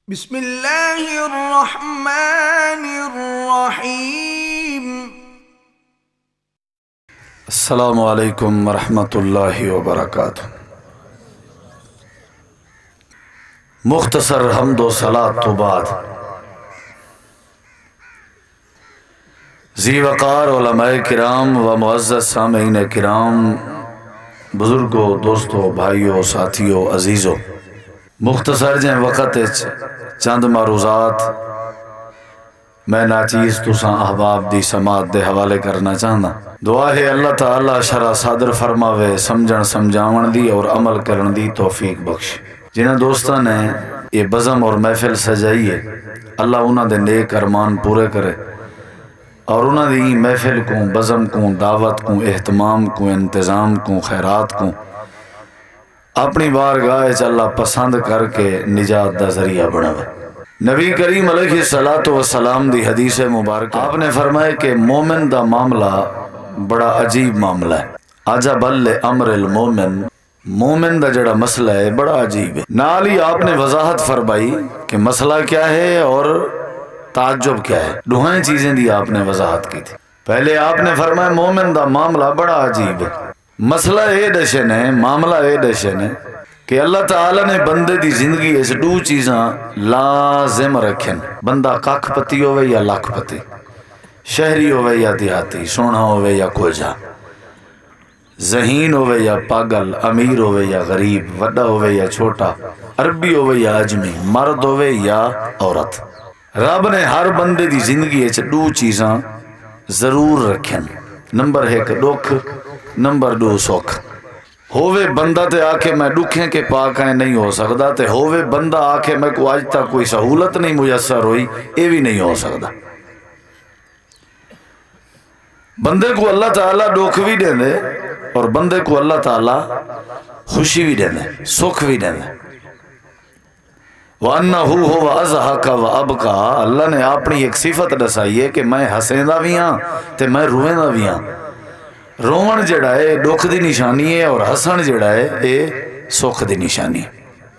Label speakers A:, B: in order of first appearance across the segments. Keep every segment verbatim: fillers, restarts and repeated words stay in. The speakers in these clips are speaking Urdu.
A: بسم اللہ الرحمن الرحیم۔
B: السلام علیکم ورحمۃ اللہ وبرکاتہ۔ مختصر حمد و صلاۃ تو بعد ذی وقار علماء کرام و معزز سامعین کرام، بزرگوں، دوستوں، بھائیوں، ساتھیوں، عزیزوں، مختصر جن وقت چند معروضات میں ناچیز تساں احباب دی سماعت دے حوالے کرنا چاہنا۔ دعا ہے اللہ تعالی شرع صادر فرماوے، سمجھن سمجھاون دی اور عمل کرن دی توفیق بخش۔ جنہاں دوستاں نے یہ بزم اور محفل سجائی ہے، اللہ انہاں دے نیک ارمان پورے کرے اور انہاں دی محفل کو، بزم کو، دعوت کو، اہتمام کو، انتظام کو، خیرات کو اپنی بارگاہ وچ اللہ پسند کر کے نجات دا ذریعہ بناوے۔ نبی کریم علیہ الصلوۃ والسلام دی حدیث مبارکہ آپ نے فرمایا کہ مومن دا معاملہ بڑا عجیب معاملہ ہے۔ عجب لامر المومن، مومن دا جڑا مسئلہ ہے بڑا عجیب ہے۔ نال ہی آپ نے وضاحت فرمائی کہ مسئلہ کیا ہے اور تعجب کیا ہے، دونوں چیزیں دی آپ نے وضاحت کی تھی۔ پہلے آپ نے فرمایا مومن دا معاملہ بڑا عجیب ہے۔ مسئلہ اے دشن ہے، معاملہ اے دشن ہے کہ اللہ تعالی نے بندے دی زندگی اس دو چیزاں لازم رکھن۔ بندہ ککھ پتی ہوئے یا لاکھ پتی، شہری ہوئے یا دیہاتی، سونا ہوئے یا کوجا، ذہین ہوئے یا پاگل، امیر ہوئے یا غریب، وڈا ہوئے یا چھوٹا، عربی ہوئے یا اجمی، مرد ہوئے یا عورت، رب نے ہر بندے دی زندگی اس دو چیزاں ضرور رکھن۔ نمبر ایک دکھ، نمبر دو سکھ۔ ہووے بندہ تے آکھے میں دکھیں کے پاک ہیں نہیں ہو سکتا، تے ہووے بندہ آکھے میں کو آج تک کوئی سہولت نہیں میسر ہوئی، یہ بھی نہیں ہو سکتا۔ بندے کو اللہ تعالیٰ دکھ بھی دے دے اور بندے کو اللہ تعالیٰ خوشی بھی دے دے، سکھ بھی دے دے۔ وَأَنَّهُ هُوَ أَضْحَكَ وَأَبْكَىٰ، اللہ نے اپنی ایک صفت دسائی ہے کہ میں ہسیندا بھی ہاں تے میں رویندا بھی ہاں۔ رومن جڑا ہے دکھ دی نشانی ہے اور ہسن جڑا ہے اے سکھ دی نشانی ہے۔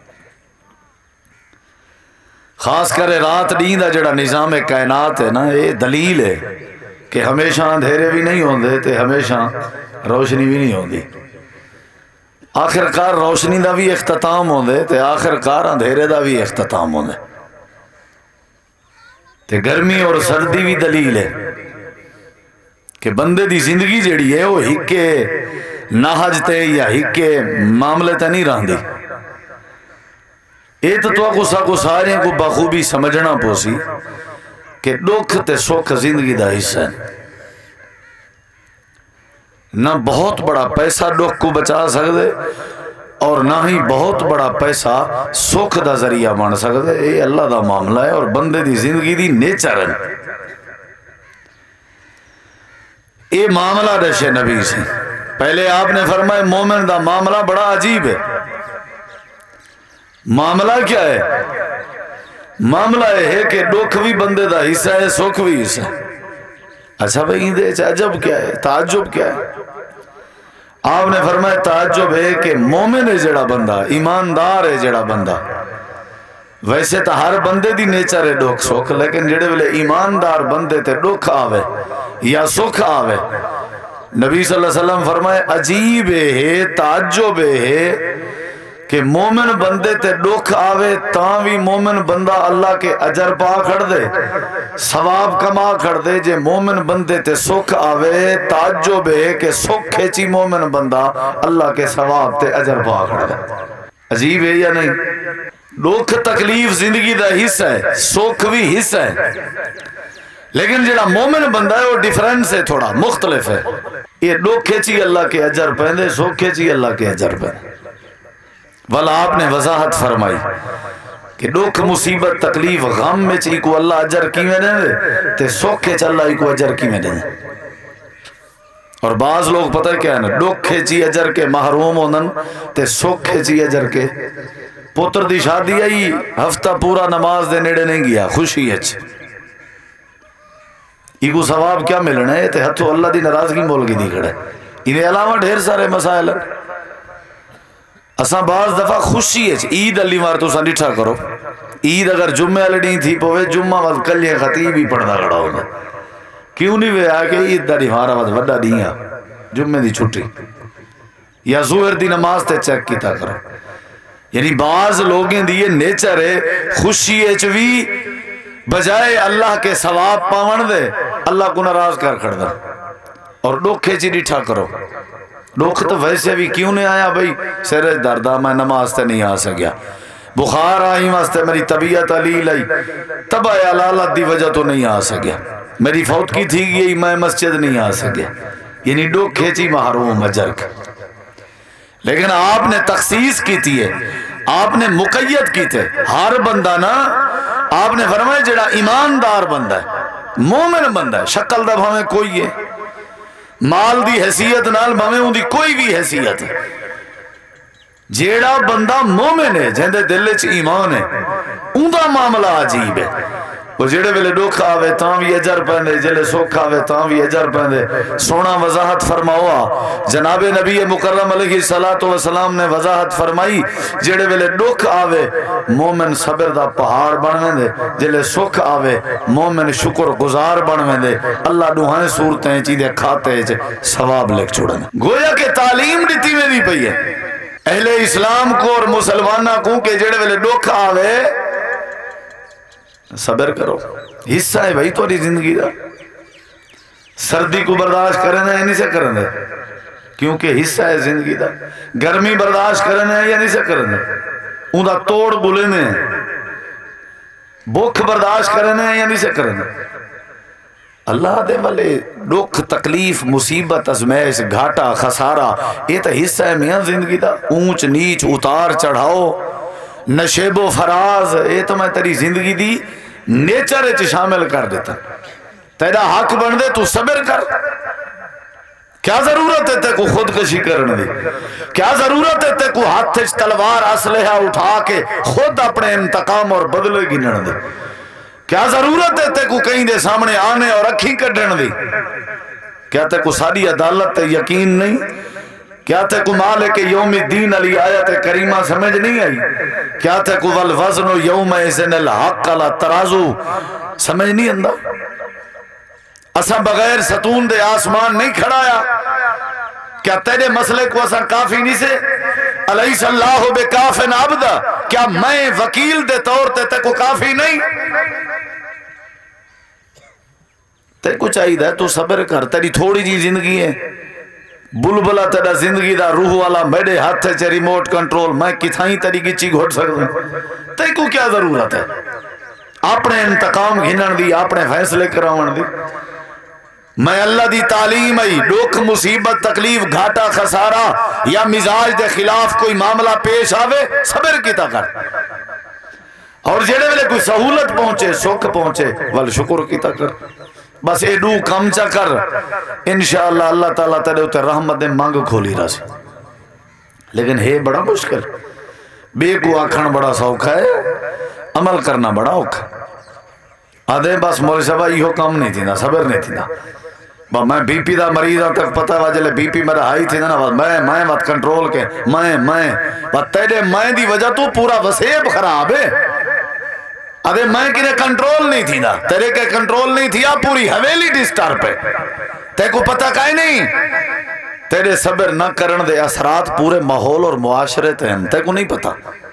B: خاص کر رات دین دا جڑا نظام کائنات ہے نا، اے دلیل ہے کہ ہمیشہ اندھیرے بھی نہیں ہوندے تے ہمیشہ روشنی بھی نہیں ہوندی۔ آخر کار روشنی دا بھی اختتام ہوندے تے آخر کار اندھیرے دا بھی اختتام ہوندے۔ تے گرمی اور سردی بھی دلیل ہے کہ بندے دی زندگی جڑی ہے وہ ہکے ناہج تے یا ہکے معاملے تے نہیں رہندی۔ اے تو تو کو کو سارے کو بخوبی سمجھنا پوسی کہ دکھ تے سکھ زندگی دا حصہ ہے۔ نہ بہت بڑا پیسہ دکھ کو بچا سکتے اور نہ ہی بہت بڑا پیسہ سکھ دا ذریعہ بن سکتے۔ اے اللہ دا معاملہ ہے اور بندے دی زندگی دی نیچر ہے۔ یہ معاملہ دشے نبی سے پہلے آپ نے فرمایا مومن دا معاملہ بڑا عجیب ہے۔ معاملہ کیا ہے؟ معاملہ یہ ہے کہ دکھ بھی بندے دا حصہ ہے، سکھ بھی حصہ ہے۔ اچھا بھئی دے عجب کیا ہے، تعجب کیا ہے؟ آپ نے فرمایا تعجب ہے کہ مومن ہے جڑا بندہ، ایماندار ہے جڑا بندہ، ویسے تو ہر بندے دی نیچر ہے دکھ سکھ، لیکن جڑے ویلے ایماندار بندے تے دکھ آوے یا سکھ آوے، نبی صلی اللہ علیہ وسلم فرمائے عجیب ہے، تعجب ہے کہ مومن بندے تے دکھ آوے تاں بھی مومن بندہ اللہ کے اجر پا کھڑ دے، ثواب کما کھڑ دے۔ جے مومن بندے تے سکھ آوے تعجب ہے کہ سکھ کھیچی مومن بندہ اللہ کے ثواب تے اجر پا کھڑ دے۔ عجیب ہے یا نہیں؟ دکھ تکلیف زندگی دا حصہ ہے، سکھ بھی حصہ ہے، لیکن جڑا مومن بندہ ہے وہ ڈیفرنس ہے، تھوڑا مختلف ہے۔ یہ دکھ کھیچی اللہ کے اجر پہندے، سکھ کھیچی اللہ کے اجر پہندے۔ والا آپ نے وضاحت فرمائی کہ دکھ مصیبت تکلیف غم میں چی کو اللہ اجر کی میں دیں دے تے سکھ کھیچ اللہ کو اجر کی میں دیں دے۔ اور بعض لوگ پتہ کیا ہے نا، دکھ کھیچی اجر کے محروم ہوندن تے سکھ کھیچی اجر کے۔ پتر دی شادی آئی ہفتہ پورا نماز دے نیڑے نہیں گیا، خوشی ہے چھے ایگو ثواب کیا ملنا ہے تے ہتھو اللہ دی ناراضگی مول کی دی کھڑے۔ انہیں علاوہ ڈھیر سارے مسائل ہیں۔ اساں بعض دفعہ خوشی ہے عید علی مار تو ڈٹھا کرو عید اگر جمعے والے ڈی تھی پوے جمعہ وقت کلیے خطیب ہی پڑھنا کھڑا ہوگا کیوں نہیں وے آ کے عید دا ہمارا وقت وڈا ڈی ہے جمعے دی چھٹی یا ظہر دی نماز تے چیک کیتا کرو یعنی بعض لوگیں دیئے نیچر ہے خوشی ہے چوی بجائے اللہ کے ثواب پاون دے اللہ کو ناراض کر کھڑ دا اور ڈوکھے چی ڈٹھا کرو ڈوکھ تو ویسے بھی کیوں نہیں آیا بھائی سر دردہ میں نماز تے نہیں آ سکیا بخار آئی واسطے میری طبیعت علی لائی تب آیا لالت دی وجہ تو نہیں آ سکیا میری فوت کی تھی گئی میں مسجد نہیں آ سکیا یعنی ڈوکھے چی محروم اجرک لیکن آپ نے تخصیص کی تھی ہے آپ نے مقید کی تھے ہر بندہ نا آپ نے فرمایا جڑا ایماندار بندہ ہے مومن بندہ ہے شکل دا بھاویں کوئی ہے مال دی حیثیت نال بھاویں ان دی کوئی بھی حیثیت ہے جیڑا بندہ مومن ہے جہندے دل چ ایمان ہے ان دا معاملہ عجیب ہے وہ جڑے ویلے دکھ آوے تاں بھی اجر پہندے جلے سکھ آوے تاں بھی اجر پہندے سونا وضاحت فرماؤا جناب نبی مکرم علیہ السلام نے وضاحت فرمائی جڑے ویلے دکھ آوے مومن صبر دا پہاڑ بنویں دے جلے سکھ آوے مومن شکر گزار بنویں دے اللہ دوہائیں صورتیں چیدے کھاتے ثواب لکھ چھوڑیں گویا کہ تعلیم دیتی میں بھی پئی ہے اہل اسلام کو اور مسلمانہ کو کہ جڑے ویلے دکھ آوے صبر کرو حصہ ہے بھائی تو زندگی دا سردی کو برداشت کرنا ہے یا نہیں سے کرنا ہے کیونکہ حصہ ہے زندگی دا گرمی برداشت کرنا ہے یا نہیں سے کرنا ہے اون دا توڑ بلنے ہیں بھوک برداشت کرنا ہے یا نہیں سے کرنا ہے اللہ دے والے دکھ تکلیف مصیبت ازمیش گھاٹا خسارہ یہ تو حصہ ہے میاں زندگی دا اونچ نیچ اتار چڑھاؤ نشیب و فراز یہ تو میں تیری زندگی دی نیچر اچ شامل کر دیتا تیرا حق بن دے تو صبر کر کیا ضرورت ہے تے کو خودکشی کرنے دی کیا ضرورت ہے تے کو ہاتھ تلوار اسلحہ اٹھا کے خود اپنے انتقام اور بدلے گنن دی کیا ضرورت ہے تے کو کہیں دے سامنے آنے اور اکھی کڈن دی کیا تے کو ساری عدالت تے یقین نہیں کیا تے کو مالک یوم الدین علی آیت کریمہ سمجھ نہیں آئی کیا تے کو والوزن یوم اذن الحق علی ترازو سمجھ نہیں اندہ اساں بغیر ستون دے آسمان نہیں کھڑایا کیا تیرے مسئلے کو اساں کافی نہیں سے علیہ اللہ بکافن عبدہ کیا میں وکیل دے طور تے تے کو کافی نہیں تے کو چاہیے دا تو صبر کر تیری تھوڑی جی زندگی ہے بلبلہ تیرا زندگی دا روح والا میرے ہاتھ ہے ریموٹ کنٹرول میں کتھائیں تیری گچی گھوٹ سکتا ہوں تے کو کیا ضرورت ہے اپنے انتقام گھنن دی اپنے فیصلے کراون دی میں اللہ دی تعلیم آئی دکھ مصیبت تکلیف گھاٹا خسارہ یا مزاج دے خلاف کوئی معاملہ پیش آوے صبر کیتا کر اور جڑے ویلے کوئی سہولت پہنچے سکھ پہنچے ول شکر کیتا کر بس اے دو کم چا کر انشاءاللہ اللہ تعالیٰ تیرے ہوتے رحمت دے مانگ کھولی رہا سی لیکن ہے بڑا مشکل بے کو آکھن بڑا سوکھا ہے عمل کرنا بڑا اوکھا آدھے بس مولی صاحبہ یہ کام نہیں تھی نا صبر نہیں تھی نا میں بی پی دا مریضہ تک پتہ واجلے بی پی میرا ہائی تھی نا میں میں مت کنٹرول کے میں میں تیرے میں دی وجہ تو پورا وسیب خراب ہے ادھے میں کنے کنٹرول نہیں تھی نا تیرے کے کنٹرول نہیں تھی آپ پوری حویلی ڈسٹر پہ تے کو پتہ کائے نہیں تیرے صبر نہ کرن دے اثرات پورے ماحول اور معاشرے تے ہیں تے کو نہیں پتہ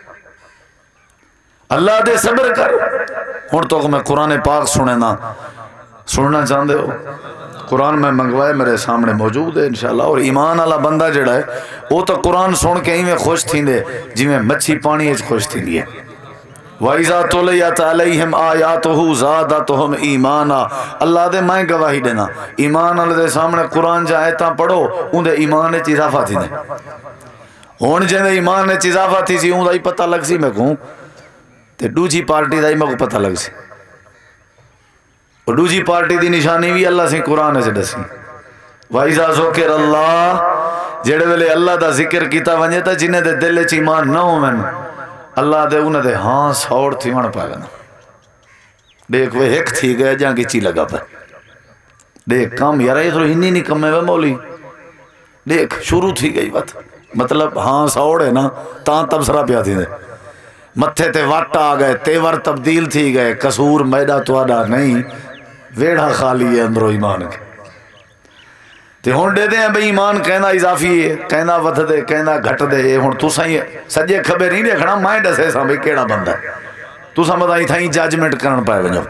B: اللہ دے صبر کر ہون تو میں قرآن پاک سنے نا سننا چاہندے ہو قرآن میں منگوائے میرے سامنے موجود ہے انشاءاللہ اور ایمان والا بندہ جڑا ہے وہ تو قرآن سن کے ہی میں خوش تھی دے جی میں مچھی پانی اچ خوش تھی دیئے وَإِذَا تُلِيَتْ عَلَيْهِمْ آيَاتُهُ زَادَتْهُمْ ایمانا اللہ دے میں گواہی دینا ایمان اللہ دے سامنے قرآن جا آیتاں پڑھو ان دے ایمان اچ اضافہ تھی دے ہون جن دے ایمان اچ اضافہ تھی سی ان دا ہی پتہ لگ سی میں کہوں تے دوجی پارٹی دا ہی میں کو پتہ لگ سی اور دوجی پارٹی دی نشانی بھی اللہ سے قرآن سے دسی وَإِذَا ذُكِرَ اللَّهُ جڑے ویلے اللہ دا ذکر کیتا ونجے تا جنہیں دے دل وچ ایمان نہ ہوویں اللہ دے انہیں دے ہاں سوڑ تھی وڑ پائے گا نا دیکھ وہ ایک تھی گیا جہاں کی چی لگا پہ دیکھ کام یارا یہ تو ہنی نہیں کمے وے مولی دیکھ شروع تھی گئی بات مطلب ہاں سوڑ ہے نا تاں تبصرہ پیا تھی دے متھے تے وٹ آ گئے تیور تبدیل تھی گئے قصور میڈا تواڈا نہیں ویڑا خالی ہے اندرو ایمان کے تے ہن دے دیں بھئی ایمان کہنا اضافی ہے کہنا ودھ دے کہنا گھٹ دے ہن تساں سجے کھبے نہیں دیکھنا میں دسے ساں بھئی کیڑا بندہ ہے تساں بتائی تھائیں ججمنٹ کرن پائے ونجو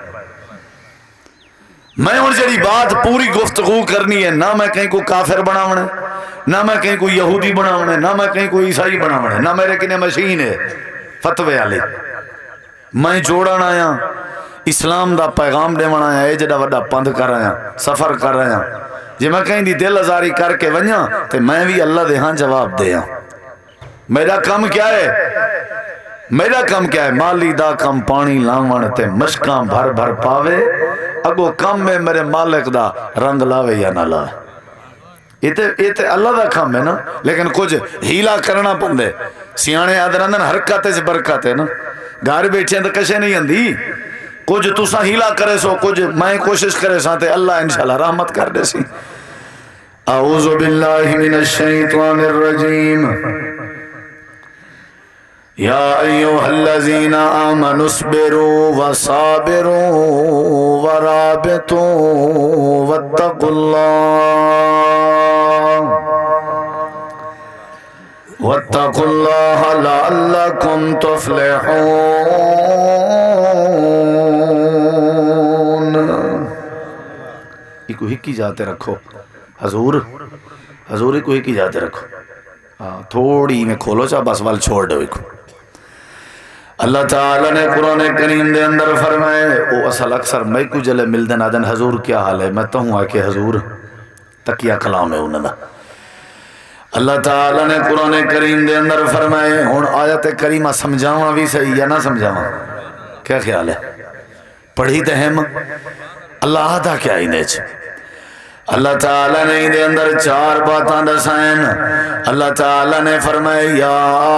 B: میں ہن جڑی بات پوری گفتگو کرنی ہے نہ میں کہیں کو کافر بناونا ہے نہ میں کہیں کو یہودی بناونا ہے نہ میں کہیں کو عیسائی بناونا ہے نہ میرے کنے مشین ہے فتوے والے میں جوڑن آیا اسلام دا پیغام دیوان آیا اے جڑا وڈا پند کر آیا سفر کر آیا جی میں کہیں دی دل ازاری کر کے ونیا تے میں بھی اللہ دے ہاں جواب دیا میرا کم کیا ہے میرا کم کیا ہے مالی دا کم پانی لاون تے مشکاں بھر بھر پاوے اگو کم میں میرے مالک دا رنگ لاوے یا نہ لاوے یہ تے اللہ دا کم ہے نا لیکن کچھ ہیلا کرنا پندے سیانے آدھران حرکت سے برکت ہے نا گھر بیٹھے تو کشے نہیں اندھی کچھ تسا ہیلا کرے سو کچھ میں کوشش کرے سا تے اللہ انشاءاللہ رحمت کر دے سی اعوذ باللہ من الشیطان الرجیم یا ایوہ الذین آمنوا اصبروا وصابروا ورابطوا واتقوا اللہ واتقوا اللہ لعلکم تفلحون ایک ہکی جاتے رکھو حضور حضور ایک ہکی جاتے رکھو تھوڑی میں کھولو چاہ بس وال چھوڑ دو ایک اللہ تعالیٰ نے قرآن کریم دے اندر فرمائے او اصل اکثر میں کو جلے مل دن آدن حضور کیا حال ہے میں تو ہوں آکے حضور تکیہ کلام ہے انہوں نے اللہ تعالیٰ نے قرآن کریم دے اندر فرمائے ہون آیت کریمہ سمجھاواں بھی صحیح یا نہ سمجھاواں کیا خیال ہے پڑھی تہم اللہ آدھا کیا ہی نیچ اللہ تعالیٰ نے دے اندر چار باتاں دسائن اللہ تعالیٰ نے فرمائے یا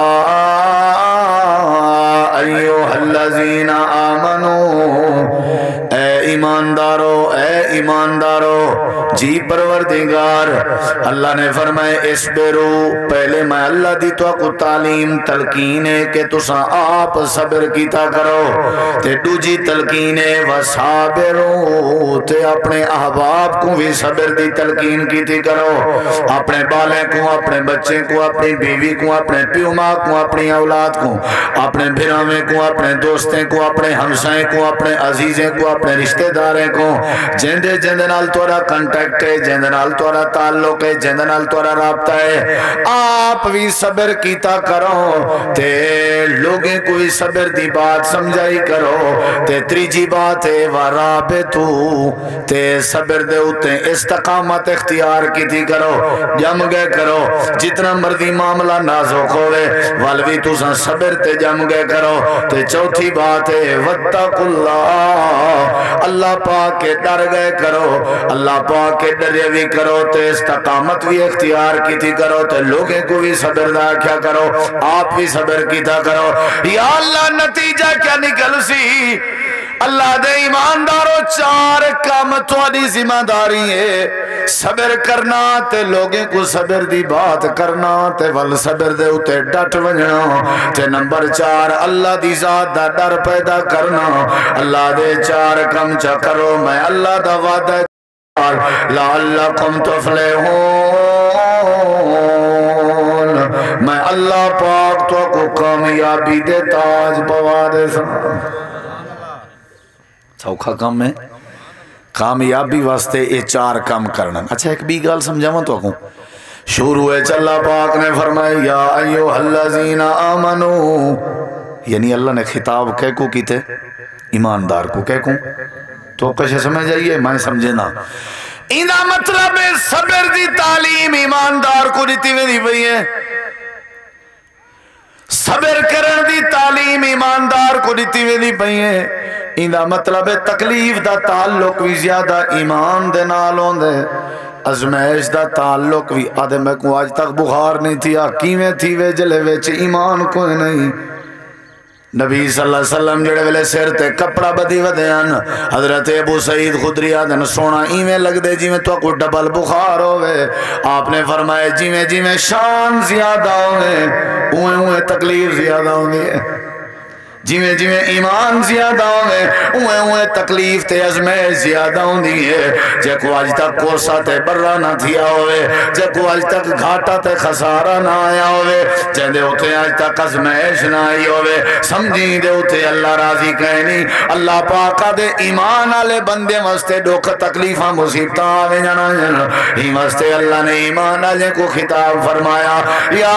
B: ایوہ الذین آمنو اے ایماندارو اے ایماندارو جی پروردگار اللہ نے فرمائے اسبرو پہلے میں اللہ دی تو کو تعلیم تلقین ہے کہ تسا آپ صبر کیتا کرو تے دوجی تلقین ہے وصابرو تے اپنے احباب کو بھی صبر دی تلقین کیتی کرو اپنے بالے کو اپنے بچے کو اپنی بیوی کو اپنے پیوما کو اپنی اولاد کو اپنے بھراویں کو اپنے دوستیں کو اپنے ہمسائیں کو اپنے عزیزیں کو اپنے رشتہ داریں کو جندے جندے نال تورا کنٹیکٹ ہے جندے نال تورا تعلق ہے جندے نال تورا رابطہ ہے آپ بھی صبر کیتا کرو تے لوگیں کوئی صبر دی بات سمجھائی کرو تے تریجی بات ہے ورابطو تے صبر دے ہوتے استقامت اختیار کیتی کرو جم گئے کرو جتنا مرضی معاملہ نازک ہوئے والوی تو سن صبر تے جم گئے کرو تے چوتھی بات ہے واتقوا اللہ اللہ پاک کے ڈر گئے کرو اللہ پاک کے ڈرے بھی کرو تے استقامت بھی اختیار کی تھی کرو تے لوگیں کو بھی صبر دا کیا کرو آپ بھی صبر کی تھا کرو یا اللہ نتیجہ کیا نکل سی اللہ دے ایماندارو چار کام تھوڑی ذمہ داری ہے صبر کرنا تے لوگیں کو صبر دی بات کرنا تے ول صبر دے اتے ڈٹ ونجنا تے نمبر چار اللہ دی ذات دا ڈر پیدا کرنا اللہ دے چار کم چا کرو میں اللہ دا وعدہ لعلکم تفلحون میں اللہ پاک تو کو کامیابی دے تاج پوا دے سا سوکھا کام ہے کامیابی واسطے یہ چار کام کرنا اچھا ایک بھی گال سمجھاواں تو کو شروع ہے اللہ پاک نے فرمایا یا ایوہ الذین آمنو یعنی اللہ نے خطاب کہہ کو کی تھے ایماندار کو کہہ کو تو کشے سمجھ جائیے میں سمجھے نا اینا مطلب صبر دی تعلیم ایماندار کو دیتی ہوئی دی بھئی ہے صبر کرن دی تعلیم ایماندار کو دیتی ہوئی دی بھئی ہے اینا مطلب تکلیف دا تعلق بھی زیادہ ایمان دے نالوں دے ازمیش دا تعلق بھی آدھے میں کو آج تک بخار نہیں تھی آکیویں تھی وے جلے ویچ ایمان کوئی نہیں نبی صلی اللہ علیہ وسلم جڑے ویلے سر تے کپڑا بدی ودیان حضرت ابو سعید خدری آدن سونا ایویں لگ دے جی میں تو کوئی ڈبل بخار ہوئے. آپ نے فرمائے جی میں جی میں شان زیادہ ہوئے اوہیں اوہیں تکلیف زیادہ ہوئے، جی میں جی میں ایمان زیادہ ہوئے اوہیں اوہیں تکلیف تے ازمائش زیادہ ہوندی ہے. جے کو آج تک کوسا تے برا نہ تھیا ہوئے، جے کو آج تک گھاٹا تے خسارہ نہ آیا ہوئے، جے دے ہوتے آج تک ازمائش نہ آئی ہوئے، سمجھیں دے ہوتے اللہ راضی کہنی. اللہ پاکا دے ایمان آلے بندے واسطے دکھ تکلیفاں مصیبتاں آوے جانا جانا ہی واسطے اللہ نے ایمان آلے کو خطاب فرمایا یا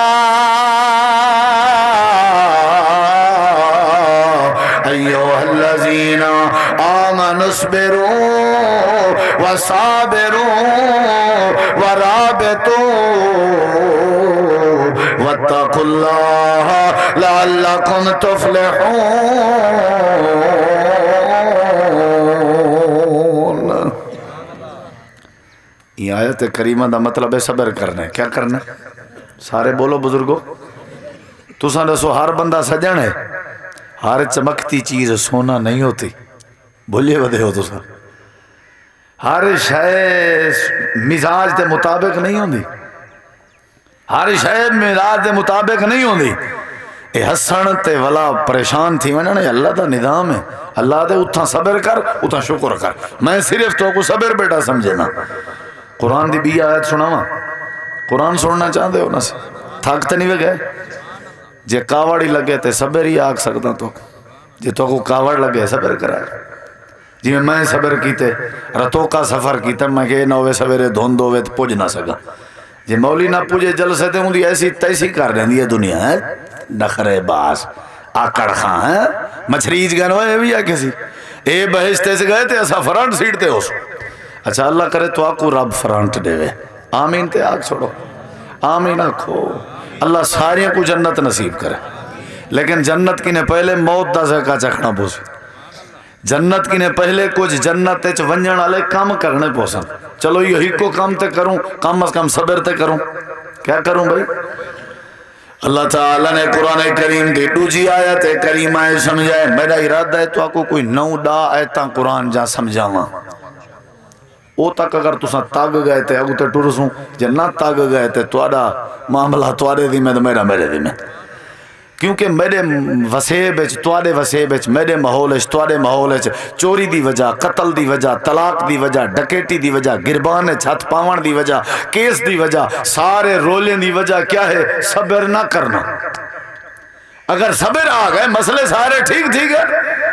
B: ایوہ الذین آمنوا اصبروا وصابروا ورابطوا واتقوا اللہ لعلکم تفلحون. یہ آیت کریمہ دا مطلب ہے صبر کرنا ہے. کیا کرنا ہے؟ سارے بولو بزرگو. تساں دسو ہر بندہ سجن ہے، ہر چمکتی چیز سونا نہیں ہوتی، بھولے ودے ہو تساں. ہر شے مزاج دے مطابق نہیں ہوندی، ہر شے مزاج دے مطابق نہیں ہوندی. اے ہسن تے ولا پریشان تھی ونا نے اللہ دا نظام ہے. اللہ دے اتھا صبر کر اتھا شکر کر. میں صرف تو کو صبر بیٹا سمجھے نا. قرآن دی بھی آیت سناواں؟ قرآن سننا چاہتے ہو نا سے تھک تے نہیں وے گئے؟ جے کاوڑی لگے تے صبر ہی آگ سکتا تو جے تو کو کاوڑ لگے صبر کرا. جی میں صبر کیتے رتوں کا سفر کیتا میں کہ نہ ہوئے سویرے دھوند ہوئے تو پوج نہ سکا. جے مولی نہ پوجے جلسے تے ہوں دی ایسی تیسی کر رہی دی دنیا ہے. نخرے باز آکڑ خاں ہے مچھریج گئے نوے بھی ہے کسی اے بہشتے سے گئے تے ایسا فرانٹ سیٹ تے ہو سو. اچھا اللہ کرے تو آکو رب فرانٹ دے وے. آمین تے آگ چھوڑو آمین آکھو. اللہ ساریاں کو جنت نصیب کرے. لیکن جنت کی نے پہلے موت دا زکا چکھنا پوسی. جنت کی نے پہلے کچھ جنت تے ونجن والے کام کرنے پوسن. چلو یہی کو کام تے کروں، کم از کم صبر تے کروں. کیا کروں بھائی؟ اللہ تعالیٰ نے قرآن کریم دی دوجی آیت کریمہ سمجھائے. میرا ارادہ ہے تو آپ کو کوئی نو دا آیتاں قرآن جا سمجھاواں. او تک اگر تساں تاگ گئے تے اگو تے ٹرسوں، جے نہ تاگ گئے تے تواڈا معاملہ تواڈے دی میں تے میرا میرے دی میں. کیونکہ میرے وسیب وچ تواڈے وسیب وچ میرے ماحول وچ تواڈے ماحول وچ چوری دی وجہ، قتل دی وجہ، طلاق دی وجہ، ڈکیٹی دی وجہ، گربان چھت پاون دی وجہ، کیس دی وجہ، سارے رولیں دی وجہ کیا ہے؟ صبر نہ کرنا. اگر صبر آ گئے مسئلے سارے ٹھیک ٹھیک ہے.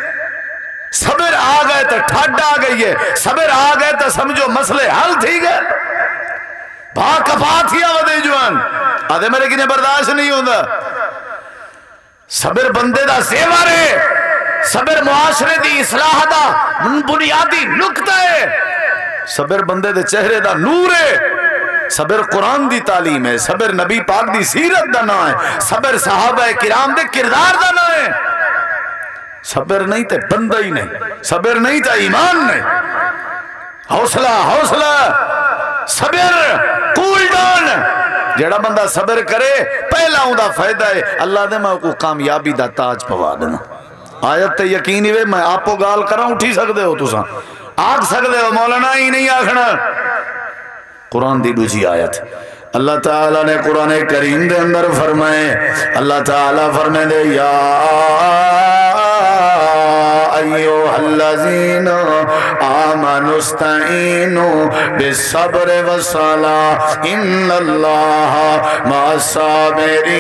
B: صبر آ گئے تو ٹھڈ آ گئی ہے. صبر آ گئے تو سمجھو مسئلے حل ٹھیک ہے. بھا کفا تھیا ودے جوان آدھے میرے کنے برداشت نہیں ہوندہ. صبر بندے دا زیور ہے. صبر معاشرے دی اصلاح دا بنیادی نقطہ ہے. صبر بندے دے چہرے دا نور ہے. صبر قرآن دی تعلیم ہے. صبر نبی پاک دی سیرت دا نا ہے. صبر صحابہ کرام دے کردار دا نا ہے. صبر نہیں تے بندہ ہی نہیں. صبر نہیں تے ایمان نہیں. حوصلہ حوصلہ صبر کول ڈاؤن. جڑا بندہ صبر کرے پہلا ہوں دا فائدہ ہے اللہ دے میں کو کامیابی دا تاج پوا دینا. آیت تے یقینی وے میں آپ کو گال کراں اٹھی سکدے ہو تساں آگ سکدے ہو مولانا ہی نہیں آکھنا. قرآن دی دوجی آیت اللہ تعالیٰ نے قرآن کریم دے اندر فرمائے. اللہ تعالیٰ فرمائے دے یا ایوہ الذین آمنوا استعینوا بالصبر والصلاۃ ان اللہ مع الصابرین.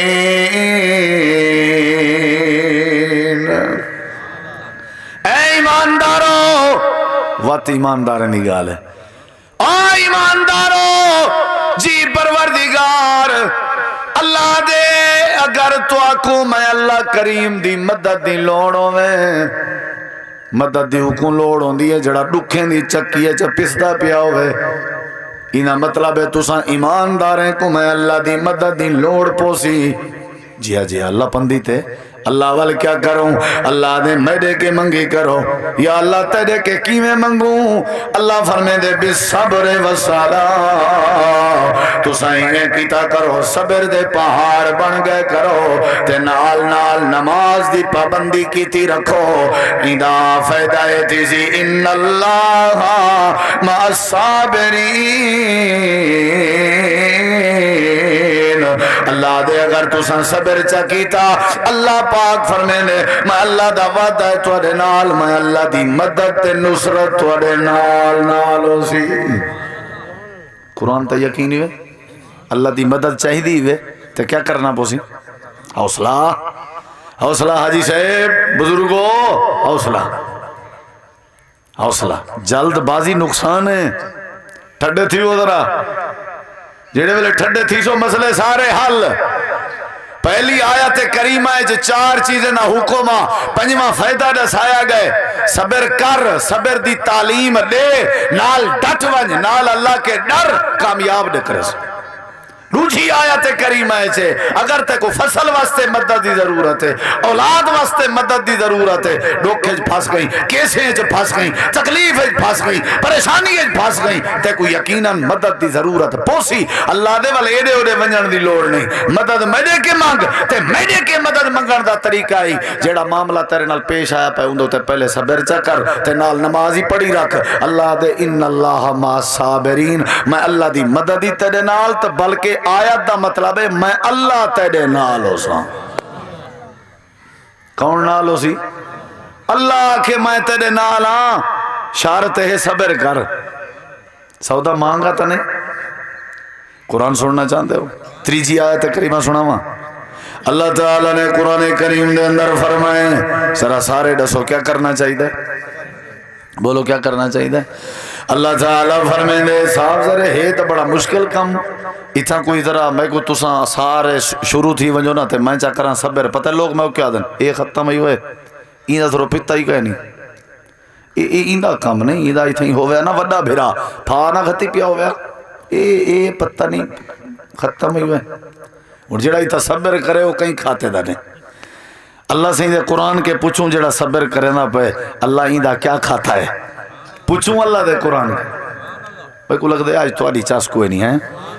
B: اے ایماندارو وقت ایماندار نگال ہے. اے ایماندارو جی پروردگار اللہ دے اگر تو آکو میں اللہ کریم دی مدد دی لوڑوں میں مدد دی حکم لوڑ ہوندی ہے جڑا ڈکھیں دی چکی ہے چا پسدا پیا ہوئے. اینا مطلب ہے تساں ایماندار ہیں کو میں اللہ دی مدد دی لوڑ پوسی. جی ہاں جی اللہ پندی تے اللہ وال کیا کروں؟ اللہ دے میرے کے منگی کرو یا اللہ تیرے کے کیویں منگوں؟ اللہ فرمے دے بالصبر والصلاۃ، تو سائیں کیتا کرو صبر دے پہاڑ بن گئے کرو تے نال نال نماز دی پابندی کیتی رکھو۔ ایندا فائدہ ہے تیزی ان اللہ مع الصابرین، اللہ دے اگر تساں صبر چا کیتا اللہ پاک فرمینے میں اللہ دا وعدہ ہے توڑے نال، میں اللہ دی مدد تے نصرت توڑے نال نال ہو سی۔ قرآن تا یقینی ہوئے اللہ دی مدد چاہی دی ہوئے تے کیا کرنا پوسی؟ حوصلہ حوصلہ حاجی صاحب بزرگو، حوصلہ حوصلہ۔ جلد بازی نقصان ہے، ٹھڈے تھی وہ ذرا جیڑے ویلے ٹھڈے تھی سو مسئلے سارے حل۔ پہلی آیت کریمہ ہے جو چار چیزیں نہ حکمہ پنجواں فائدہ دسایا گئے، صبر کر، صبر دی تعلیم دے، نال ڈٹ ونج، نال اللہ کے ڈر کامیاب دے کرس۔ دوسری آیت کریمہ ہے اگر تے کو فصل واسطے مدد دی ضرورت ہے، اولاد واسطے مدد دی ضرورت ہے، ڈوکھے جو پھاس گئیں، کیسے جو پھاس گئیں، تکلیف جو پھاس گئیں، پریشانی جو پھاس گئیں، تے کو یقیناً مدد دی ضرورت پوسی اللہ دے والے ایڈے اوڈے ونجن دی لوڑ نہیں، مدد میڈے کے مانگ تے میڈے کے مدد منگن دا طریقہ ہی جیڑا معاملہ تیرے نال پیش آیا پہ اندو تے پہلے صبر چا کر تے نال نمازی پڑھی رکھ۔ اللہ دے ان اللہ مع الصابرین، میں اللہ دی مدد ہی تیرے نال تے بلکہ آیت دا مطلب ہے میں اللہ تیرے نال ہو سا۔ کون نال ہو سی؟ اللہ کے میں تیرے نال ہاں، شارت ہے صبر کر۔ سودا مانگا تا نہیں؟ قرآن سننا چاہتے ہو؟ تریجی آیت کریمہ سنا ہوا اللہ تعالیٰ نے قرآن کریم دے اندر فرمائے، سرا سارے ڈسو کیا کرنا چاہیے؟ بولو کیا کرنا چاہیے؟ اللہ تعالیٰ فرمائے دے صاحب ذرے ہے تو بڑا مشکل کم اتھا کوئی ذرا میں کو تساں سارے شروع تھی ونجو نا تے میں چاہ کران صبر پتہ لوگ میں کیا دن اے ختم ہی ہوئے ایندہ تھرو پتا ہی کہے نہیں اے ایندہ کم نہیں ایندہ اتھا ہی ہویا نا وڈا بھیرا پھانا گھتی پیا ہویا اے اے پتہ نہیں ختم ہی ہوئے اور جڑا اتھا صبر کرے وہ کہیں کھاتے دا نہیں۔ اللہ سے قرآن کے پوچھوں جڑا صبر کرے نا پہ اللہ ایندہ کیا کھاتا ہے پوچھوں اللہ دے قرآن کے بھائی کو لگ دے آج تو آڈی چاس کوئی نہیں ہے۔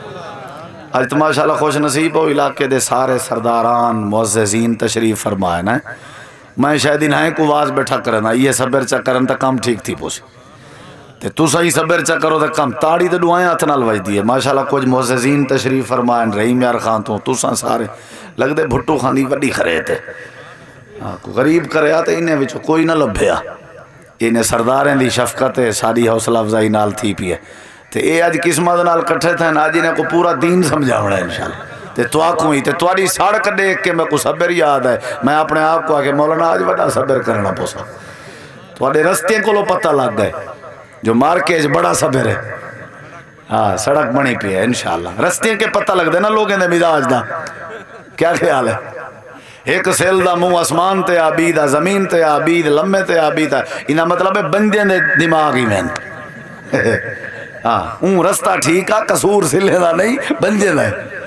B: آج تو ماشاءاللہ خوش نصیب ہو علاقے دے سارے سرداران معززین تشریف فرمائے نا میں شاید انہیں کو واز بیٹھا کرنا یہ صبر چا کرن تا کام ٹھیک تھی پوسی تے تو صحیح صبر چا کرو تا کام تاڑی تے دعائیں ہاتھ نال وج دیئے ماشاءاللہ کچھ معززین تشریف فرمائے رحیم یار خان تو تو سارے لگ دے بھٹو خان دی وڈی خرید ہے غریب کرے آتے انہیں وچو کوئی نہ لبھیا انہیں سرداریں دی شفقت ہے ساری حوصلہ افزائی نال تھی پی ہے تے اے آج قسمت نال کٹھے تھے آج انہیں کو پورا دین سمجھا ہونا ہے انشاءاللہ تے تو آکوں ہی تے تواری ساڑھ کر دیکھ کے میں کو صبر یاد ہے میں اپنے آپ کو آکے مولانا آج بڑا صبر کرنا پوسا توارے رستے کو لو پتہ لگ گئے جو مارکیج بڑا صبر ہے ہاں سڑک بنی پی ہے انشاءاللہ رستے کے پتہ لگ دے نا لوگیں دے مزاج دا کیا خیال ہے ایک سیل دا منہ اسمان تے آبید ہے زمین تے آبید لمے تے آبید ہے انہا مطلب ہے بندے دے دماغ ہی میں ہاں اون رستہ ٹھیک ہے قصور سلے دا نہیں بندے دا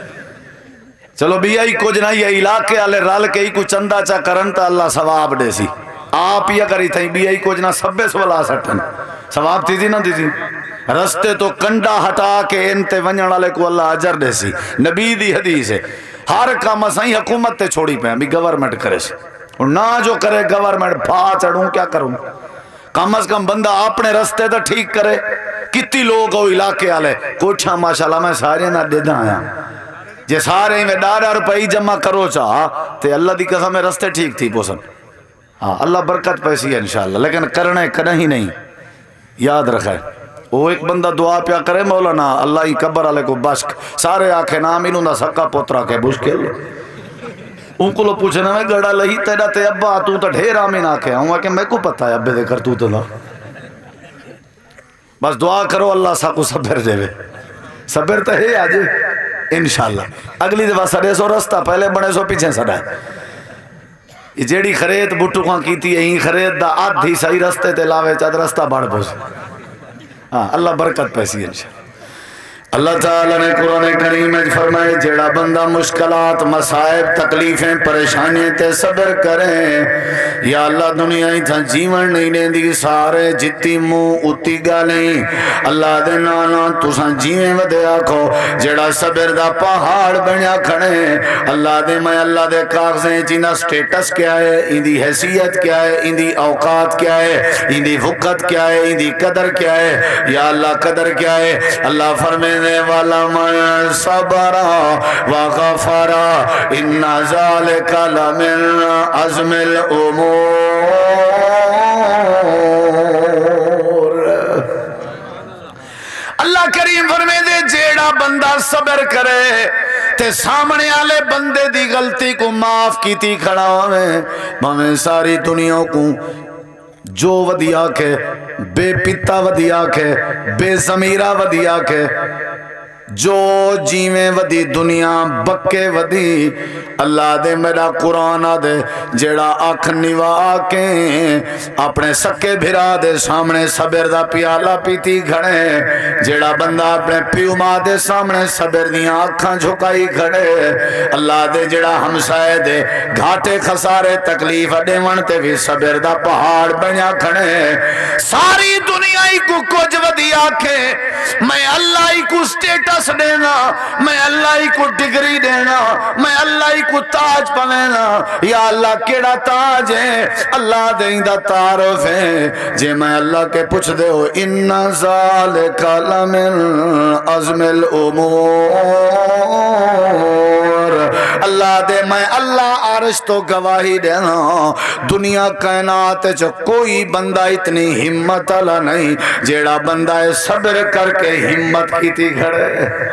B: چلو بھی آئی کچھ نہیں ہے علاقے آلے رال کے ہی کچھ چندہ چا کرن تا اللہ ثواب دے سی آپ ہی اگر ہی تھیں بھی آئی کچھ نہ سبے سولا سٹھن ثواب تھی تھی نہ تھی تھی رستے تو کنڈا ہٹا کے انتے ونجن والے کو اللہ اجر دے سی نبی دی حدیث ہے ہر کام اسائی حکومت تے چھوڑی پہ ابھی گورنمنٹ کرے سی اور نہ جو کرے گورنمنٹ بھا چڑھوں کیا کروں کم از کم بندہ اپنے رستے تے ٹھیک کرے کتنی لوگ ہو علاقے آلے کوچھا ماشاءاللہ میں سارے نہ دے دا آیا جے سارے میں ڈارہ روپئی جمع کرو چاہا تے اللہ دی قسم میں رستے ٹھیک تھی پوسن ہاں اللہ برکت پیسی ہے انشاءاللہ لیکن کرنے کدہ ہی نہیں یاد رکھے وہ ایک بندہ دعا پیا کرے مولانا اللہ ہی قبر والے کو بشک سارے آنکھیں نام انہوں دا سکا پوترا کے بشکل ان کو لو پوچھنا میں گڑا لہی تیرا تے ابا تو تا ڈھیر آمین آنکھیں ہوں کہ میں کو پتہ ہے ابے دے کر تو تلا بس دعا کرو اللہ سا کو صبر دے وے صبر تو ہے آج انشاءاللہ اگلی دفعہ سڑے سو رستہ پہلے بڑے سو پیچھے سڑا ہے یہ جیڑی خرید بٹو کھاں کی تھی یہیں خرید دا آدھی صحیح رستے تے لاوے چاہت رستہ بڑھ بھوز ہاں اللہ برکت پیسی انشاءاللہ اللہ تعالیٰ نے قرآن کریم میں فرمائے جیڑا بندہ مشکلات مسائب تکلیفیں پریشانیاں تے صبر کریں یا اللہ دنیا ہی تھا جیون نہیں لیں دی سارے جتی منہ اتی گالیں اللہ دے نانا تساں جیویں ودے آکھو جیڑا صبر دا پہاڑ بنیا کھڑے اللہ دے میں اللہ دے کاغذیں جینا سٹیٹس کیا ہے ان دی حیثیت کیا ہے ان دی اوقات کیا ہے ان دی وقت کیا ہے ان دی قدر کیا ہے یا اللہ قدر کیا ہے اللہ فرمینے والا من صبر وغفر ان ذالک لمن عزم الامور اللہ کریم فرمے دے جیڑا بندہ صبر کرے تے سامنے آلے بندے دی غلطی کو معاف کیتی کھڑا ہوئے ہمیں ساری دنیا کو جو ودیا کے بے پتا ودیا کے بے ضمیرہ ودیا کے جو جیویں ودی دنیا بکے ودی اللہ دے میرا قرآن دے جیڑا اکھ نوا کے اپنے سکے بھرا دے سامنے صبر دا پیالہ پیتی کھڑے جیڑا بندہ اپنے پیو ماں دے سامنے صبر دیاں اکھاں جھکائی کھڑے اللہ دے جیڑا ہمسائے دے گھاٹے خسارے تکلیف اڈے ونتے بھی صبر دا پہاڑ بنیا کھڑے ساری دنیا ہی کو کچھ ودی آکھے میں اللہ ہی کو سٹیٹس دینا میں اللہ ہی کو ڈگری دینا میں اللہ ہی کو تاج پوینا یا اللہ کیڑا تاج ہے اللہ دیں دا تعارف ہے جے میں اللہ کے پوچھ دے ہو ان ذالک لمن عزم الامور اللہ دے میں اللہ عرش تو گواہی دینا دنیا کائنات جو کوئی بندہ اتنی ہمت اللہ نہیں جیڑا بندہ صبر کر کے ہمت کی تھی کھڑے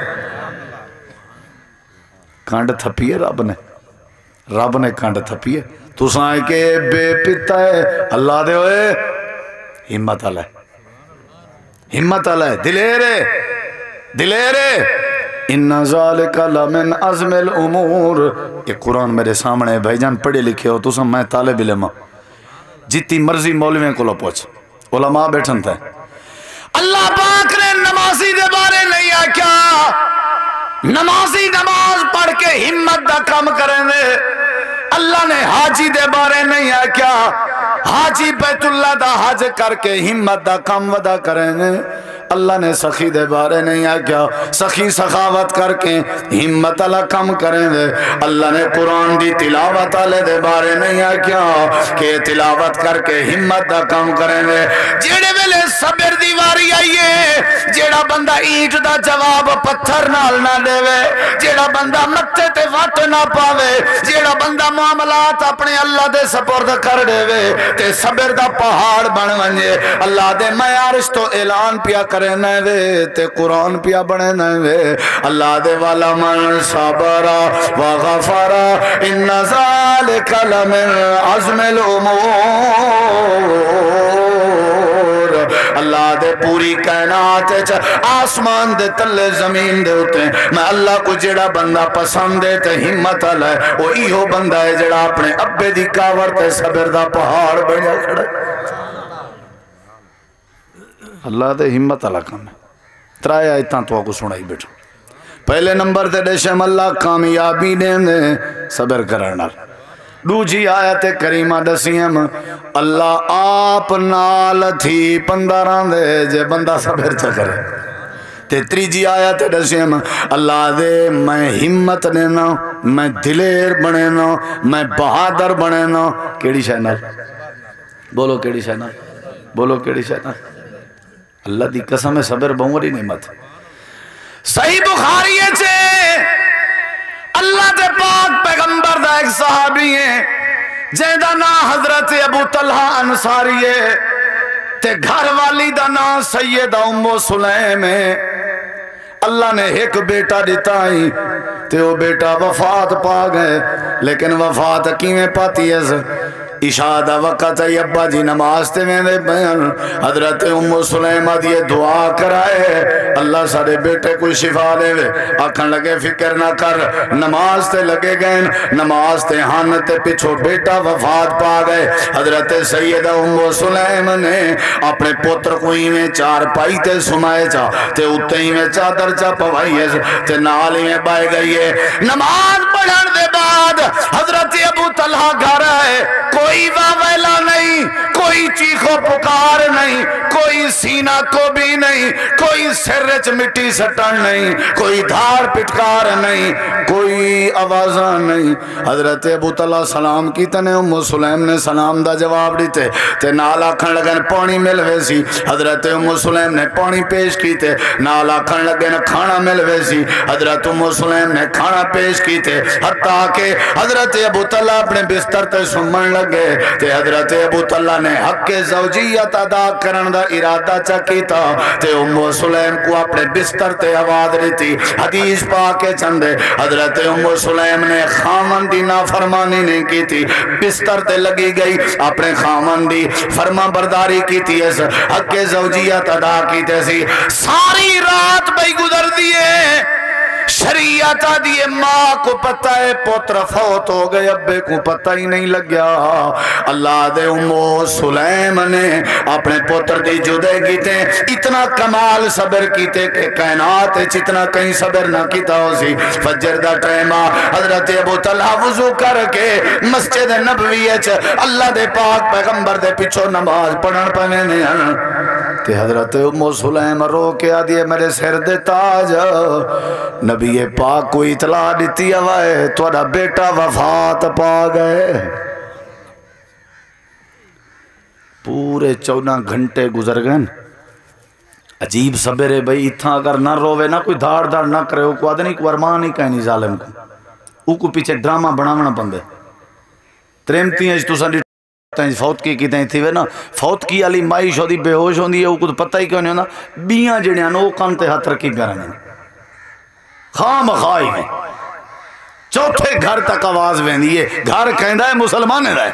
B: کانڈ تھپیے رب نے رب نے کانڈ تھپیے تو سائے کہ بے پتا ہے اللہ دے ہوئے ہمت اللہ ہے ہمت اللہ ہے دلیرے دلیرے ان ذالک لمن عزم الامور یہ قرآن میرے سامنے بھائی جان پڑھے لکھے ہو تو سب میں طالب علم جتنی مرضی مولویوں کو لو پہنچ علماء بیٹھن تھے اللہ پاک نے نمازی دے بارے نہیں آکیا نمازی نماز پڑھ کے ہمت دا کم کریں دے اللہ نے حاجی دے بارے نہیں آکیا حاجی بیت اللہ دا حج کر کے ہمت دا کم ودا کریں دے اللہ نے سخی دے بارے نہیں آکیا سخی سخاوت کر کے ہمت اللہ کم کریں دے اللہ نے قرآن دی تلاوت آلے دے بارے نہیں آکیا کہ تلاوت کر کے ہمت دا کم کریں دے جیڑے ویلے صبر دیواری آئیے جیڑا بندہ اینٹ دا جواب پتھر نال نہ دے وے جیڑا بندہ متے تے وٹ نہ پاوے جیڑا بندہ معاملات اپنے اللہ دے سپرد کر دے وے تے صبر دا پہاڑ بن ونجے اللہ دے میں عرش تو اعلان پیا کرے وے تے قرآن پیا بنے وے اللہ دے والا من صبر وغفر ان ذالک لمن عزم الامور اللہ دے پوری کائنات آسمان دے تلے زمین دے ہوتے میں اللہ کو جڑا بندہ پسند ہے تے ہمت اللہ ہے وہ ایہو بندہ ہے جڑا اپنے ابے دی کاور تے صبر دا پہاڑ بنیا کھڑا اللہ دے ہمت اللہ کام ہے ترائے آیتاں تو آگو سنائی بیٹھو پہلے نمبر تے دیشم اللہ کامیابی دیں دے صبر کرنا دو جی آیت کریمہ دسیم اللہ آپ نال تھی پندران دے جے بندہ صبر چا کرے تے تری جی آیت دسیم اللہ دے میں ہمت دینا میں دلیر بنینا میں بہادر بنینا کیڑی شہنال بولو کیڑی شہنال بولو کیڑی شہنال اللہ دی قسم صبر بہوری نعمت صحیح بخاری ہے اللہ دے پاک پیغمبر دا ایک صحابی ہے جیدہ نا حضرت ابو طلحہ انصاری ہے تے گھر والی دا نا سیدہ ام سلیم ہے اللہ نے ایک بیٹا دیتا ہی تے وہ بیٹا وفات پا گئے لیکن وفات کیویں پاتی ہے عشاء دا وقت ہے ابا جی نماز تے میں دے بیان حضرت ام سلیمہ دی دعا کرائے اللہ سارے بیٹے کوئی شفا دے وے آکھن لگے فکر نہ کر نماز تے لگے گئے نماز تے ہان تے پچھو بیٹا وفات پا گئے حضرت سیدہ ام سلیم نے اپنے پتر کو ہی میں چار پائی تے سمائے چا تے اتے ہی میں چادر چا پوائی ہے تے نال ہی میں بائے گئی ہے نماز پڑھن دے بعد حضرت ابو طلحہ گھر ہے کوئی واویلا نہیں کوئی چیخو پکار نہیں کوئی سینہ کو بھی نہیں کوئی سرچ مٹی سٹن نہیں کوئی دھار پٹکار نہیں کوئی آوازاں نہیں حضرت ابو طلحہ سلام کی تنے ام سلیم نے سلام دا جواب دیتے تے نالا کھن لگن پانی ملوے سی حضرت ام سلیم نے پانی پیش کیتے نالا کھن لگن کھانا ملوے سی حضرت ام سلیم نے کھانا پیش کیتے حتیٰ کہ حضرت ابو طلحہ اپنے بستر تے سمن لگے تے حضرت ابو طلحہ نے حق زوجیت ادا کرن دا ارادہ چکیتا تے ام سلیم کو اپنے بستر تے آواز رہتی حدیث پاک چندے حضرت ام سلیم نے خامن دی نافرمانی نہیں کی تھی بستر تے لگی گئی اپنے خامن دی فرما برداری کی تھی اس حق زوجیت ادا کی تے سی ساری رات بھئی گزر دیئے شریعت دیئے ماں کو پتہ ہے پتر فوت ہو گئے ابے کو پتہ ہی نہیں لگیا اللہ دے امو سلیم نے اپنے پتر دی جدے کیتے اتنا کمال صبر کیتے کہ کائنات اتنا کہیں صبر نہ کیتا ہو سی فجر دا ٹائمہ حضرت ابو طلحہ وضو کر کے مسجد نبوی اللہ دے پاک پیغمبر دے پچھو نماز پڑھن پہنے نے تے حضرت ام سلیم رو کے آدھیے میرے سر دے تاج نبی پاک کو اطلاع دیتی ہوئے توڑا بیٹا وفات پا گئے پورے چودہ گھنٹے گزر گئے عجیب صبر ہے بھئی اتھا اگر نہ روے نہ کوئی دھاڑ دھاڑ نہ کرے وہ کو آدھنی کو ارمان ہی کہنی ظالم کو وہ کو پیچھے ڈرامہ بناونا پندے تریمتی ہیں تو سنڈی فوت کی کی تھی وے نا فوت کی علی مائی شودی بے ہوش ہوندی ہے وہ کو پتہ ہی کیوں نہیں ہوندہ بیاں جڑیاں نو کان تے ہاتھ رکھی گرانے خام خواہی میں چوتھے گھر تک آواز ویندی ہے گھر کہندہ ہے مسلمان رہے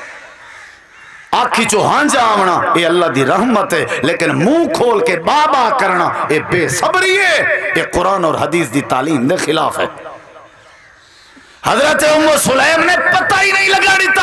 B: آکھی چوہان جا آمنا اے اللہ دی رحمت ہے لیکن منہ کھول کے بابا کرنا اے بے صبری ہے اے قرآن اور حدیث دی تعلیم دے خلاف ہے حضرت ام سلیم نے پتہ ہی نہیں لگا دیتا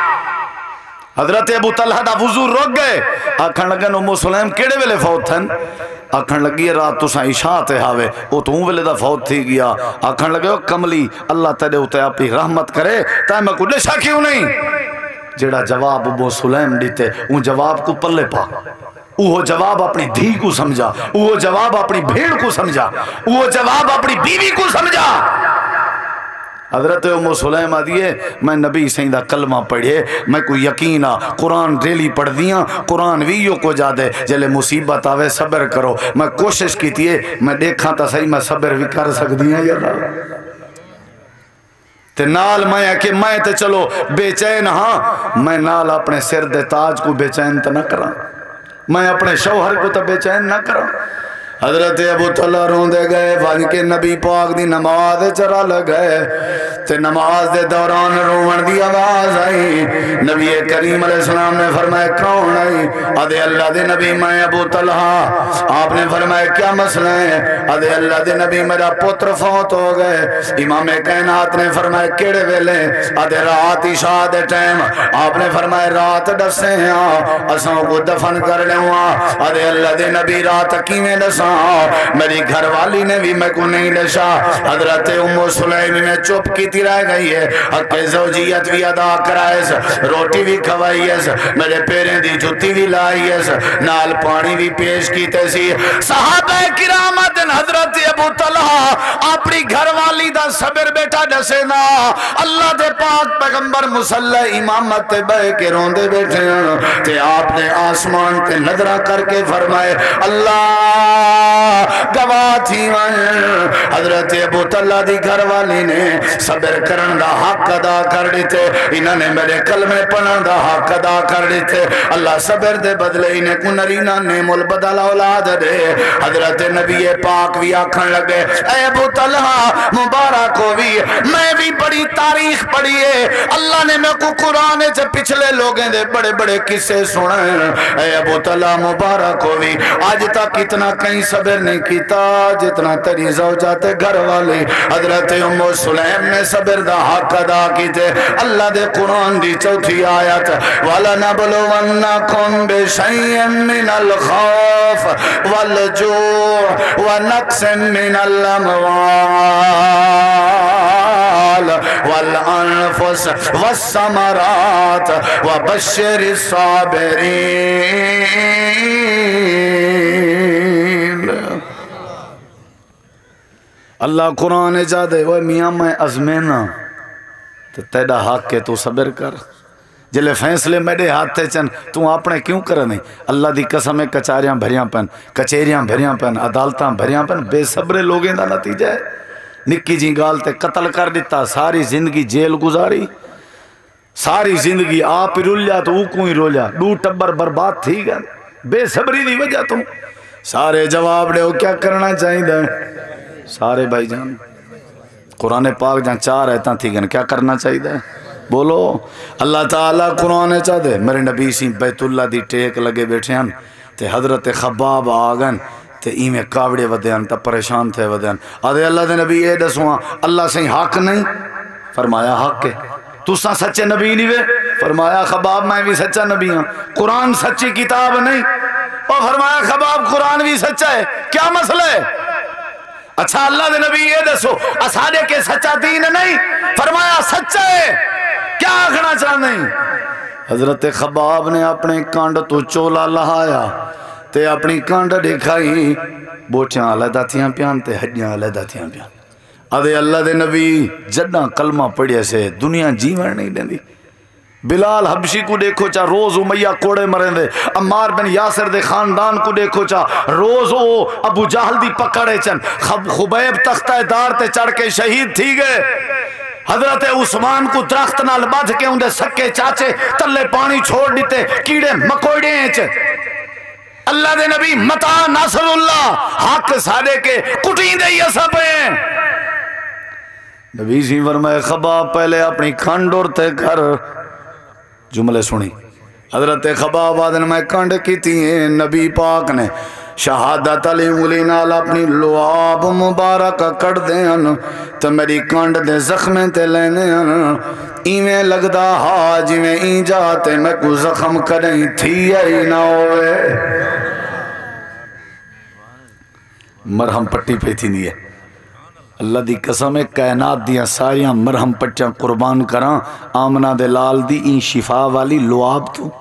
B: حضرت ابو طلحہ دا وضو روک گئے آکھن لگن ام سلیم کیڑے ویلے فوت تھن آکھن لگی ہے رات تساں عشاء تے ہاوے او تو ویلے دا فوت تھی گیا آکھن لگے کملی اللہ تیرے اتے اپنی رحمت کرے تائیں میں کو نشا کیوں نہیں جیڑا جواب ابو سلیم دیتے ان جواب کو پلے پا وہ جواب اپنی دھی کو سمجھا وہ جواب اپنی بھیڑ کو سمجھا وہ جواب اپنی بیوی کو سمجھا حضرت ام سلیم آدھیے میں نبی سیندہ کلمہ پڑھے میں کوئی یقینہ قرآن ریلی پڑھ دیاں قرآن ویو کو جا دے جلے مصیبت آوے صبر کرو میں کوشش کی تھی میں دیکھاں تا صحیح میں صبر بھی کر سک دیاں یا رہا تے نال میں ہے کہ میں تے چلو بے چین ہاں میں نال اپنے سر دے تاج کو بے چین تا نہ کرا میں اپنے شوہر کو تا بے چین نہ کرا حضرت ابو طلحہ روندے گئے وان کے نبی پاک دی نماز چرا لگئے تے نماز دے دوران روون دی آواز آئی نبی کریم علیہ السلام نے فرمایا کون آئی ادھے اللہ دے نبی میں ابو طلحہ آپ نے فرمایا کیا مسئلہ ہے ادھے اللہ دے نبی میرا پتر فوت ہو گئے امام کائنات نے فرمایا کیڑے ویلے ادھے رات عشاء دے ٹائم آپ نے فرمایا رات ڈسے ہیں اساں کو دفن کر لے ہوا ادھے اللہ دے نبی رات کیویں ڈساں میری گھر والی نے بھی میں کو نہیں دشا حضرت ام سلیم میں چپ کی تھی رہ گئی ہے حق زوجیت بھی ادا کرائیس روٹی بھی کھوائیس میرے پیریں دی جتی بھی لائیس نال پانی بھی پیش کی تیسی صحابہ کرامت حضرت ابو طلحہ اپنی گھر والی دا صبر بیٹا ڈسے نا اللہ دے پاک پیغمبر مسلح امامت تے بے کے روندے بیٹھے ہیں تے آپ نے آسمان تے نظرہ کر کے فرمائے اللہ گواہ تھی وہیں حضرت ابو طلحہ دی گھر والی نے سب صبر کرن دا حق ادا کر دیتے انہوں نے میرے کلمے پڑھن دا حق ادا کر دیتے اللہ صبر دے بدلے انہیں کو نرینہ نعم البدل اولاد دے حضرت نبی پاک بھی آکھن لگے اے ابو طلحہ مبارک ہوئی میں بھی بڑی تاریخ پڑھی ہے اللہ نے میں کو قرآن سے پچھلے لوگیں دے بڑے بڑے قصے سنائیں اے ابو طلحہ مبارک ہوئی آج تک اتنا کہیں صبر نہیں کیتا جتنا تیری زوجات گھر والے حضرت ام سلیم نے صبر دا حق ادا کیتے اللہ دے قرآن دی چوتھی آیت وَلَنَبْلُوَنَّكُمْ بِشَيْءٍ مِّنَ الْخَوْفِ وَالْجُوعِ وَنَقْصٍ مِّنَ الْأَمْوَالِ والأنفس والثمرات وبشر الصابرين اللہ قرآن جادے وہ میاں میں ازمینا تو تیڑا حق کے تو صبر کر جلے فیصلے میرے ہاتھے چن تو اپنے کیوں کر نہیں اللہ دی قسمیں کچاریاں بھریاں پن کچیریاں بھریاں پن عدالتاں بھریاں پن بے صبر لوگیں دا نتیجہ ہے نکی جی گال تے قتل کر دیتا ساری زندگی جیل گزاری ساری زندگی آپ ہی رول جا تو اوکوں ہی رول جا دو ٹبر برباد تھی گا بے صبری دی وجہ تم سارے جواب دے ہو کیا کرنا چاہیے دے سارے بھائی جان قرآن پاک جہاں چار رہتا تھی گا کیا کرنا چاہیے دے بولو اللہ تعالیٰ قرآن چاہ دے میرے نبی سی بیت اللہ دی ٹیک لگے بیٹھے ہیں تے حضرت خباب آگن تے ایمیں کاوڑے ودیان تا پریشان تھے ودیان آدھے اللہ دے نبی اے دسواں اللہ سے حق نہیں فرمایا حق ہے تو سا سچے نبی نہیں وے فرمایا خباب میں بھی سچا نبی ہوں قرآن سچی کتاب نہیں اور فرمایا خباب قرآن بھی سچا ہے کیا مسئلہ ہے اچھا اللہ دے نبی یہ دسو اساڑے کے سچا دین نہیں فرمایا سچا ہے کیا آخنا چاہ نہیں حضرت خباب نے اپنے کانڈ تو چولا لہایا تے اپنی کانڈ دکھائی بوچیاں علیدہ تھیاں پیان تے ہڈیاں علیدہ تھیاں پیان آدھے اللہ دے نبی جڑا کلمہ پڑھے سے دنیا جیون نہیں دیں دی بلال حبشی کو دیکھو چاہ روز امیہ کوڑے مریں دے عمار بن یاسر دے خاندان کو دیکھو چاہ روز او ابو جہل دی پکڑے چن خبیب تختہ دار تے چڑھ کے شہید تھی گئے حضرت عثمان کو درخت نال بدھ کے اندے سکے چاچے تلے پانی چھوڑ دیتے کیڑے مکوڑے ہیں اللہ دے نبی متا ناصر اللہ حق سادے کے کٹیں دے یہ سب ہیں نبی سی فرمائے خباب پہلے اپنی کھنڈور تے کر جملے سنی حضرت خباب آدن میں کھنڈ کی تھی نبی پاک نے شہادت علی مولی نال اپنی لعاب مبارک کر دیں تو میری کانڈ دے زخمیں تے لینے ایویں لگدا ہا جویں این جاتے میں کو زخم کریں تھی آئی نہ ہوئے مرہم پٹی پہ تھی نہیں ہے اللہ دی قسم ہے کائنات دیاں ساریاں مرہم پٹیاں قربان کراں آمنہ دے لال دی این شفا والی لعاب تو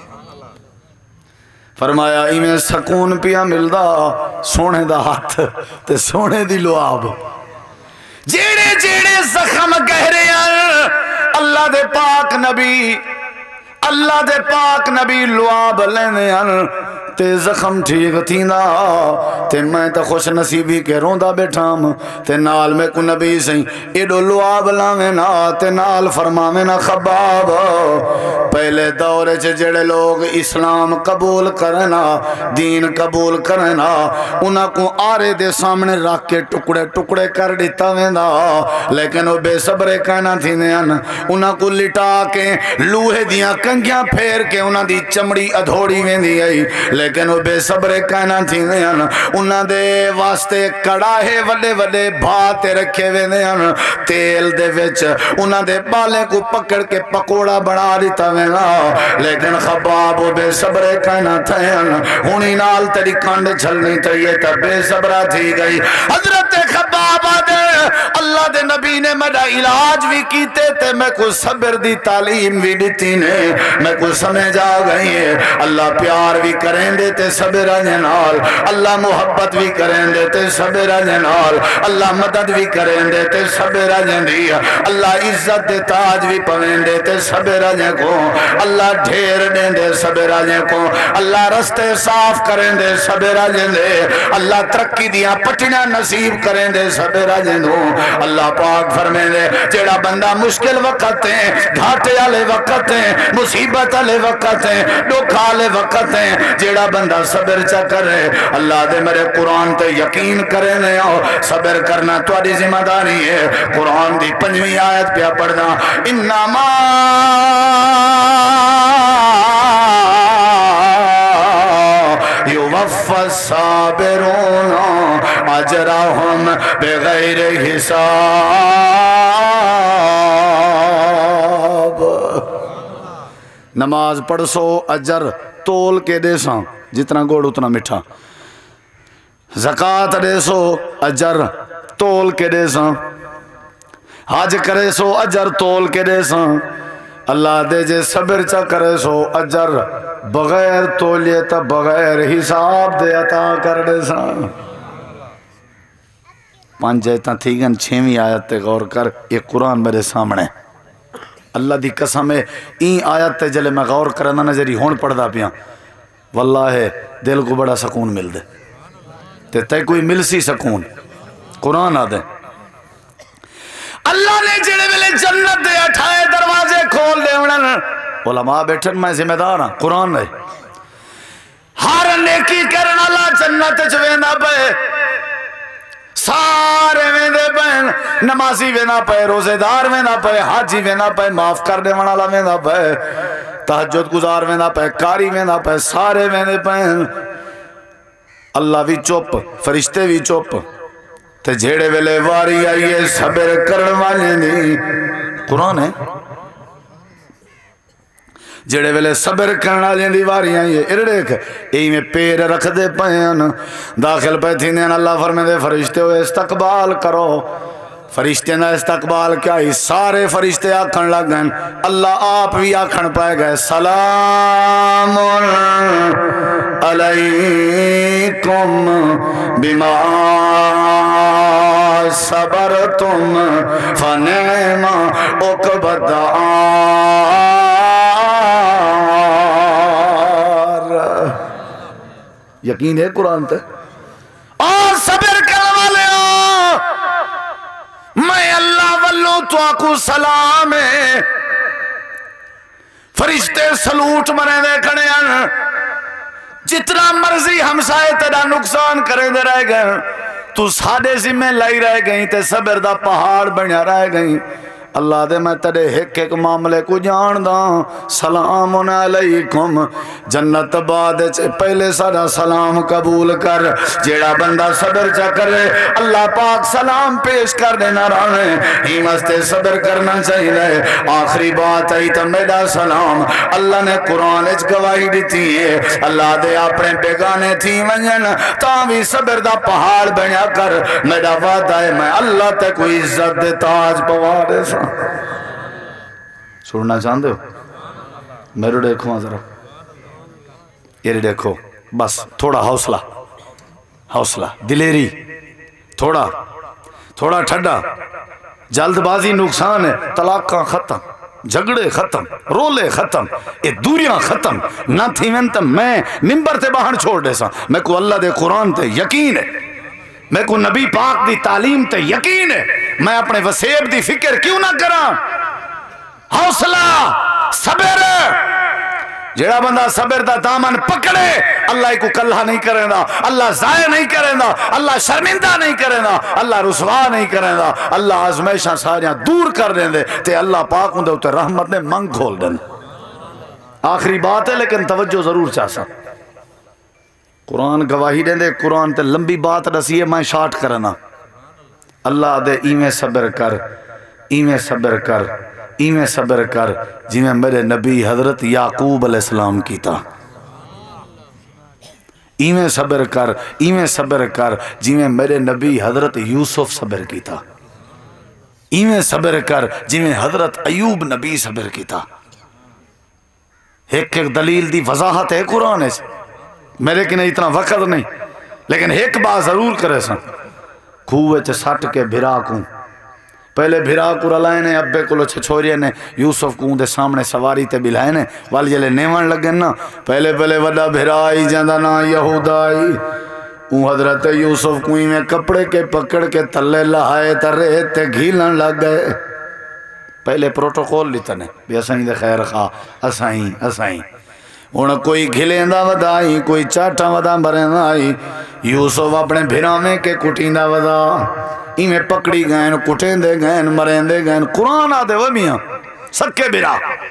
B: فرمایا ایمیں سکون پیا ملدا سونے دا ہاتھ تے سونے دی لعاب جیڑے جیڑے زخم گہرے ہیں اللہ دے پاک نبی اللہ دے پاک نبی لعاب لینے ہیں تے زخم ٹھیک تھیندا تے میں تا خوش نصیبی کے روندا بیٹھام تے نال میں کو نبی سیں ایڈو لعاب لاویں نا تے نال فرماویں نا خباب پہلے دورے چ جڑے لوگ اسلام قبول کرنا دین قبول کرنا انہاں کو آرے دے سامنے رکھ کے ٹکڑے ٹکڑے کر دیتا ویندا لیکن وہ بے صبرے کہنا تھیندے ہن انہاں کو لٹا کے لوہے دیاں کنگیاں پھیر کے انہاں دی چمڑی ادھوڑی ویندی آئی لیکن وہ بے صبرے کہنا تھیندے ہن انہاں دے واسطے کڑاہے وڈے وڈے بھاتے رکھے ویندے ہن تیل دے وچ انہاں دے بالے کو پکڑ کے پکوڑا بنا دیتا ویندا لیکن خباب بے صبرے کہنا تھین ہونی نال تیری کانڈ چھلنی تیئے تا بے صبرہ تھی گئی حضرت خباب آدھے اللہ دے نبی نے میرا علاج بھی کیتے تے میں کو صبر دی تعلیم بھی دیتی نے میں کو سمجھ آ گئی ہے اللہ پیار بھی کریں دے تے صبر نال اللہ محبت بھی کریں دے تے صبر نال اللہ مدد بھی کریں دے تے صبر دی اللہ عزت دے تاج بھی پویں دے تے صبر کو اللہ ڈھیر دیں دے صبر کو اللہ رستے صاف کریں دے صبر دے اللہ ترقی دیاں پٹیاں نصیب کریں دے صبر دو اللہ پاک فرمائیں دے جیڑا بندہ مشکل وقت ہیں گھاٹے والے وقت ہیں مصیبت والے وقت ہیں دکھ والے وقت ہیں جیڑا بندہ صبر چا کرے اللہ دے میرے قرآن تے یقین کریں دے اور صبر کرنا تمہاری ذمہ داری ہے قرآن دی پنجویں آیت پہ پڑھنا انما یوفى الصابرون اجرهم بغیر حساب نماز پڑھ سو اجر تول کے دے ساں جتنا گوڑ اتنا میٹھا زکاة دے سو اجر تول کے دے ساں حج کرے سو اجر تول کے دے ساں اللہ دے جے صبر چا کرے سو اجر بغیر تولیتا بغیر حساب دے عطا کر دے ساں پانچ جیتا تھی گن چھویں آیت تے غور کر یہ قرآن میرے سامنے اللہ دی قسم ہے این آیت تے جلے میں غور کرنا نظری ہون پڑھ دا پیاں واللہ دل کو بڑا سکون مل دے تے تے کوئی مل سی سکون قرآن آ دے اللہ نے جڑے ویلے جنت دے اٹھائے دروازے کھول دے انہوں علماء بیٹھن میں ذمہ دار ہاں قرآن ہے ہر نیکی کرن اللہ جنت چوینا پے سارے ویندے پین نمازی وینا پے روزے دار وینا پے حاجی وینا پے معاف کر دے والا وینا پے تہجد گزار وینا پے کاری وینا پے سارے ویندے پین اللہ بھی چپ فرشتے بھی چپ تے جھیڑے ویلے واری آئیے صبر کرن والے دی قرآن ہے جڑے ویلے صبر کرنا لیں دیواریاں یہ ارڑیک ای میں پیر رکھ دے پہن داخل پہ تھی دین اللہ فرمے دے فرشتے ہوئے استقبال کرو فرشتے نہ استقبال کیا ہی سارے فرشتے آکھن لگن اللہ آپ بھی آکھن پائے گئے سلام علیکم بما صبرتم فنعم عقبى الدار یقین ہے قرآن تے اور صبر کرنے والے میں اللہ والوں تو آکو سلام ہے فرشتے سلوٹ منے دے کھڑے ہیں جتنا مرضی ہمسائے تیرا نقصان کرے دے رہ گئے تو سادے ذمہ لائی رہ گئی تے صبر دا پہاڑ بنیا رہ گئی اللہ دے میں تیرے ایک ایک معاملے کو جان دا سلام علیکم جنت بعد پہلے سارا سلام قبول کر جیڑا بندہ صبر چا کرے اللہ پاک سلام پیش کر دینا رہے ہی مستے صبر کرنا چاہیے آخری بات آئی تو میرا سلام اللہ نے قرآن اچ گواہی دیتی ہے اللہ دے اپنے بیگانے تھی ونجن تاوی صبر دا پہاڑ بنیا کر میرا وعدہ ہے میں اللہ تے کوئی عزت دے تاج پوا دے سا سننا چاہتے ہو میرے دیکھو ذرا یہ دیکھو بس تھوڑا حوصلہ حوصلہ دلیری تھوڑا تھوڑا ٹھڈا جلد بازی نقصان ہے طلاقاں ختم جھگڑے ختم رولے ختم یہ دوریاں ختم نہ تھی میں میں ممبر تے باہر چھوڑ دے سا میں کو اللہ دے قرآن تے یقین ہے میں کو نبی پاک دی تعلیم تے یقین ہے میں اپنے وسیب دی فکر کیوں نہ کراں حوصلہ صبر جڑا بندہ صبر دا دامن پکڑے اللہ کو کلہ نہیں کرے دا اللہ ضائع نہیں کرے دا اللہ شرمندہ نہیں کرے دا اللہ رسوا نہیں کرے دا اللہ آزمائشاں ساریاں دور کر دیں دے تے اللہ پاک ہوں دے تے رحمت نے منگ کھول دیں آخری بات ہے لیکن توجہ ضرور چاہسا قرآن گواہی دیں دے قرآن تے لمبی بات رسی ہے میں شارٹ کرنا اللہ دے ایمیں صبر کر ایمیں صبر کر ایمیں صبر کر جی میں میرے نبی حضرت یعقوب علیہ السلام کیتا ایمیں صبر کر ایمیں صبر کر جی میں میرے نبی حضرت یوسف صبر کیتا ایمیں صبر کر جی میں حضرت ایوب نبی صبر کیتا ایک ایک دلیل دی وضاحت ہے قرآن ہے میرے کی نہیں اتنا وقت نہیں، لیکن ایک بات ضرور کرے سن، کھوے چ سٹ کے بھرا کو پہلے بھرا کو رلائے نے، ابے کو چھے چھوڑیے نے یوسف کو دے سامنے سواری تے بلائے نے، والی جلے نیوان لگے نا، پہلے پہلے وڈا بھرا آئی جاندہ نا یہودا آئی، اون حضرت یوسف کوئی میں کپڑے کے پکڑ کے تلے لہائے ترے تے گھیلن لگ گئے. پہلے پروٹوکول لیتا نے بھی اسائیں دے خیر خواہ، اسائیں اسائیں ہن کوئی گھلیندہ ودائی، کوئی چاٹا ودا مرندہ آئی. یوسف اپنے بھراویں کے کٹیندہ ودا ایمیں پکڑی گئن، کٹیندے گئن، مرندے گئن. قرآن آدھے وہ میاں سکے بھرا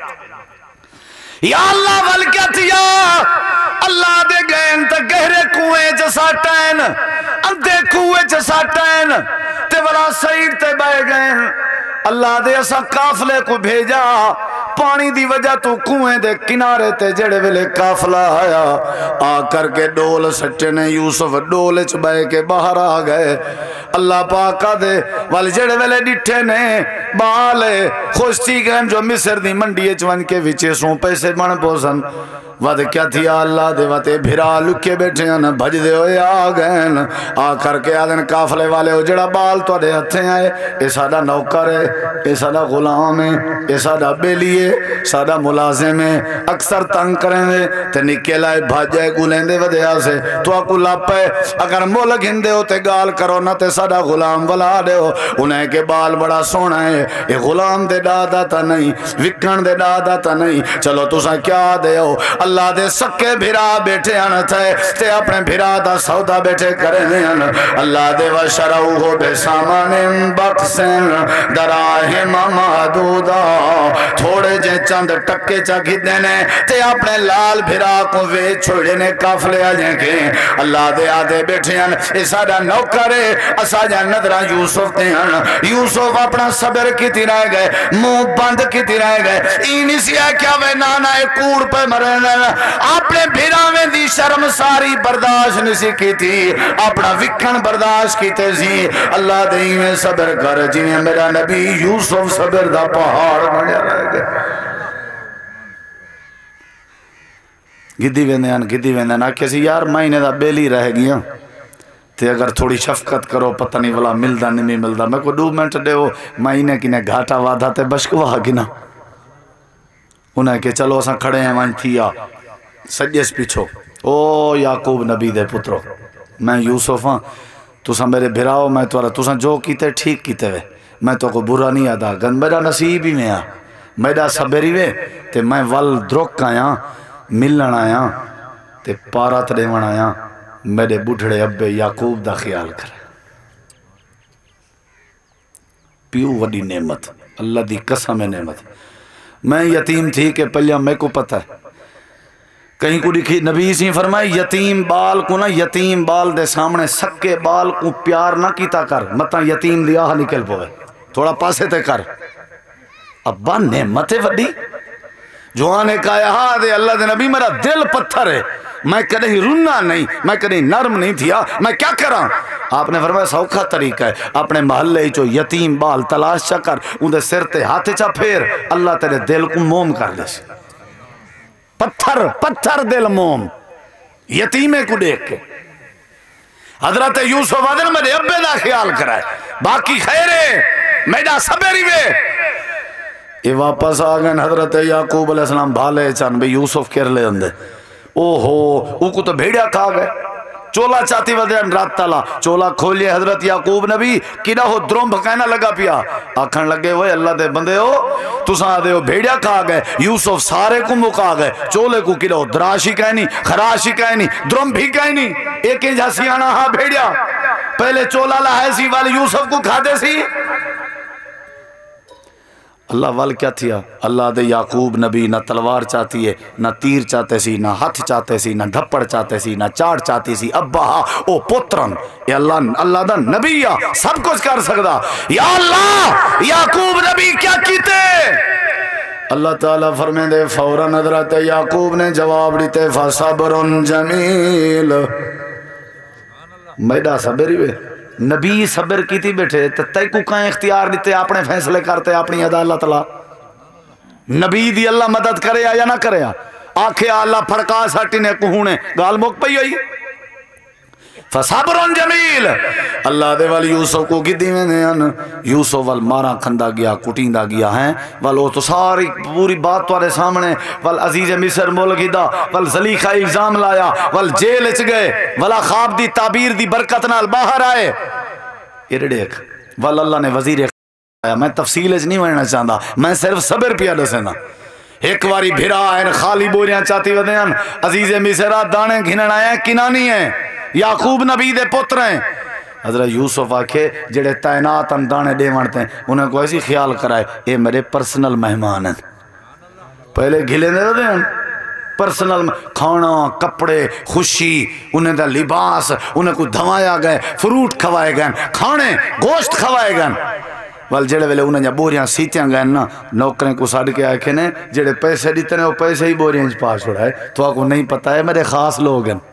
B: یا اللہ والکتیا اللہ دے گئن تا گہرے کوئے جسا ٹین، اندے کوئے جسا ٹین تے ولا سعید تے بے گئن. اللہ دے اسا کافلے کو بھیجا، پانی دی وجہ تو کنویں دے کنارے تے جڑے ویلے کافلہ آیا، آ کر کے ڈول سٹے نے یوسف ڈول چ بے کے باہر آ گئے. اللہ پاکا دے والے جڑے ویلے ڈٹھے نے بالے خوش تھی گئن جو مصر دی منڈی چون کے وچے سوں پیسے بن پوسن. ود کیا تھی اللہ دے واتے بھرا لکے بیٹھے ہیں بھج دے ہوئے آ گئن. آ کر کے آدن کافلے والے ہو جڑا بال تو دے ہتھیں آئے، اے ساڑا نوکر ہے، اے ساڑا غلام ہے، اے ساڑا بیلی ہے، ساڑا ملازم ہے، اکثر تنگ کریں دے تے نکے لائے بھاجے گولیں دے ودے آسے تو آکو لاپے اگر مول گھندے ہو تے گال کرو نہ تے ساڑا غلام ولا دے ہو. انہیں کے بال بڑا سونا ہے، اے غلام دے دادا تا نہیں، وکن دے دادا تا نہیں. چلو تو سا کیا دے ہو؟ اللہ دے سکے بھرا بیٹھے آنا تھے تے اپنے بھرا دا سودا بیٹھے کرے دین. اللہ دے وشرعوہ بے سامان بخسن دراہم محدودا، تھوڑے جے چند ٹکے چا گھدنے تے اپنے لال بھرا کو وے چھوڑے نے کافلے آ جائیں کے. اللہ دے آدھے بیٹھے ہیں اسا دا نوکرے اسا جا ندرہ یوسف تے ہیں. یوسف اپنا صبر کی تیرہ گئے، منہ بند کی تیرہ گئے. اینی سیا کیا وے نانا ایک کوڑ پہ مرنے اپنے بھیراویں دی شرم ساری برداشت نسی کی تھی، اپنا وکھن برداشت کی تھی. اللہ دے میں صبر کر جی میں میرا نبی یوسف صبر دا پہاڑ بنیا رہ گئے. گدی ویندیاں گدی ویندیاں آکھے سی یار مہینے دا بیلی رہ گیا تے اگر تھوڑی شفقت کرو پتہ نہیں والا ملدا نہیں ملدا. میں کو دو منٹ دے ہو مہینے کی نے گھاٹا وعدہ تے بشکوا گنا. انہیں کہ چلو اساں کھڑے ہیں وہاں تھیا سجیس پیچھو. او یعقوب نبی دے پترو میں یوسف ہاں، تساں میرے بھراؤ میں تو تساں جو کیتے ٹھیک کیتے وے، میں تو کو برا نہیں ادا گن میرا نصیب ہی میں آ میرا صبری وے تے میں ول درک آیا ملن آیا تے پارات دیون آیا. میرے بڑھڑے ابے یعقوب دا خیال کر. پیو وڈی نعمت، اللہ دی قسم نعمت. میں یتیم تھی کہ پلیا میں کو پتہ ہے کہیں کو لکھی نبی سی فرمائے یتیم بال کو نہ یتیم بال دے سامنے سکے بال کو پیار نہ کیتا کر مطا یتیم دیا ہاں نکل پوے تھوڑا پاسے تے کر. ابا نعمت وڈی جوانے کہا ہاں دے اللہ دے نبی میرا دل پتھر ہے، میں کدیں رننا نہیں، میں کدیں نرم نہیں تھیا، میں کیا کراں؟ آپ نے فرمایا سوکھا طریقہ ہے اپنے محلے چو یتیم بال تلاش چا کر ان دے سر تے ہاتھ چا پھیر اللہ تیرے دل کو موم کر دے. پتھر پتھر دل موم یتیمے کو دیکھ کے. حضرت یوسف آدھر میرے ابے دا خیال کرائے باقی خیرے میڈا صبری وے. یہ واپس آگئن حضرت یعقوب علیہ السلام بھالے چان بھئی یوسف کر لے اندے. اوہو او کو تو بھیڑیا کھا گئے چولا چاہتی ودیان رات تالا چولا کھولیے. حضرت یعقوب نبی کینا ہو درم بھکائنا لگا پیا آکھن لگے ہوئے اللہ دے بندے ہو تساں آدھے ہو بھیڑیا کھا گئے. یوسف سارے کو مکا گئے چولے کو کینا ہو دراشی کہنی خراشی کہنی درم بھی کہنی ایک ہی جھاسی آنا ہاں بھیڑیا پہلے چولا لائے سی والی یوسف کو کھا دے سی. اللہ وال کیا تھیا اللہ دے یعقوب نبی نہ تلوار چاہتی ہے نہ تیر چاہتے سی نہ ہاتھ چاہتے سی نہ دھپڑ چاہتے سی نہ چاڑ چاہتی سی. ابا ہاں او پترن اے اللہ اللہ دا نبی یا سب کچھ کر سکتا. یا اللہ یعقوب نبی کیا کیتے؟ اللہ تعالیٰ فرمائے دے فوراً حضرت یعقوب نے جواب دیتے فصبر جمیل. میڈا صبری وے نبی صبر کی تھی بیٹھے تے کو کہیں اختیار دیتے اپنے فیصلے کرتے اپنی عدالت لا. نبی دی اللہ مدد کرے یا نہ کرے آکھے اللہ پھڑکا ساٹی نے کہونے گال مک پئی ہوئی فصبر جمیل اللہ دے وال یوسف کو گدی میں دیان یوسف وال مارا کھندا گیا کٹیندا گیا ہیں وال وہ تو ساری پوری بات توارے سامنے وال عزیز مصر مول گدا وال زلیخہ الزام لایا وال جیل اچ گئے والا خواب دی تعبیر دی برکت نال باہر آئے یہ دیکھ وال اللہ نے وزیر آیا میں تفصیل اچ نہیں وننا چاہندا میں صرف صبر پیا دسنا ایک واری بھرا ہے خالی بوریاں چاہتی ودیاں عزیز مصر دانے گھنن آیا کنانی ہیں یعقوب نبی دے پتر ہیں حضرت یوسف آکھے جڑے تعینات اندانے دے وانتے ہیں انہیں کو ایسی خیال کرائے اے میرے پرسنل مہمان ہیں پہلے گھلے دے دے ہیں پرسنل کھانا کپڑے خوشی انہیں دا لباس انہیں کو دھوایا گئے فروٹ کھوائے گئے کھانے گوشت کھوائے گئے وال جڑے ویلے انہیں جا بوریاں سیتیاں گئے نا نوکریں کو ساڑھ کے آئے کھنے جڑے پیسے دیتے ہیں وہ پیسے ہی بوریاں پاس چھوڑا ہے تو آپ کو نہیں پتا ہے میرے خاص لوگ ہیں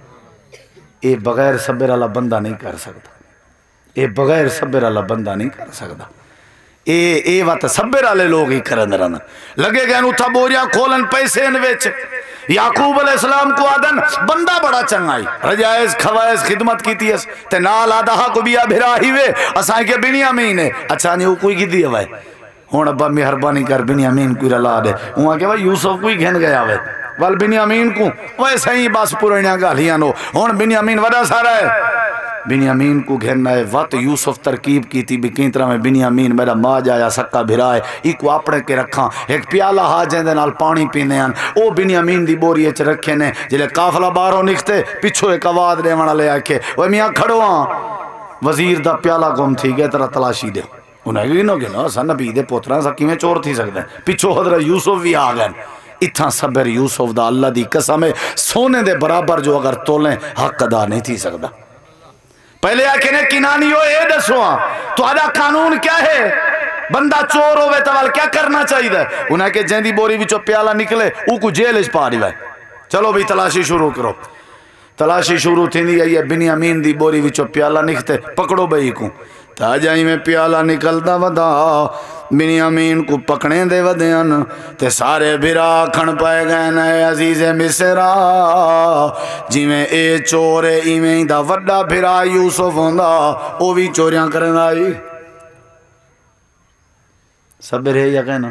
B: اے بغیر صبر والا بندہ نہیں کر سکتا اے بغیر صبر والا بندہ نہیں کر سکتا اے اے وقت صبر والے لوگ ہی کرن رہنا لگے گئے اتھا بوریاں کھولن پیسے ان وچ یعقوب علیہ السلام کو آدن بندہ بڑا چنگائی رجائز خوائز خدمت کی تیس تے نال آدھا کو بیا بھرا ہی وے اسائیں کے بنیامین ہے اچھا نہیں وہ کوئی کی دی ہوئے ہون ابا مہربانی کر بنیامین کوئی رلا دے وہاں کہ وہ یوسف کوئی گھن گیا ہوئے وال بنیامین کو ویسے ہی بس پورنیاں گالیاں نو ہون بنیامین وڈا سارا ہے بنیامین کو گھننا ہے وقت یوسف ترکیب کی تھی بکین طرح میں بنیامین میرا ماں جایا سکا بھرائے ایک کو اپنے کے رکھاں ایک پیالہ ہاجیں دے نال پانی پینے ہیں او بنیامین دی بوری اچھ رکھے نے جلے قافلہ باروں نکھتے پچھو ایک آواز دے وانا لے آکے وہ میاں کھڑو ہاں وزیر دا پیالہ گم تھی گئے ترہ تلاشی دے انہیں گئی نو گنا سا نبی دے پوتران سا کیویں چور تھی سکتے ہیں پچھو حضرت یوسف بھی آگئے اتھا صبر یوسف دا اللہ دی قسم ہے سونے دے برابر جو اگر تولیں حق ادا نہیں تھی سکتا پہلے آکے نے کنانی ہو اے دسو تو آدھا قانون کیا ہے بندہ چور ہوئے توال کیا کرنا چاہیے دے انہیں کہ جیندی بوری بچو پیالہ نکلے او کو جیل اس پا رہی ہے چلو بھی تلاشی شروع کرو تلاشی شروع تھی دی ہے بنیامین دی بوری بچو پیالہ نکتے پکڑو بھئی کو تا جائی میں پیالہ نکلتا ودا بنیامین کو پکڑیں دے ودیان تے سارے بھرا کھن پائے گئے نئے عزیز مصرا جی میں اے چورے ایمیں دا وڈا بھرا یوسف ہوندا او بھی چوریاں کرن آئی صبر ہے یا کہنا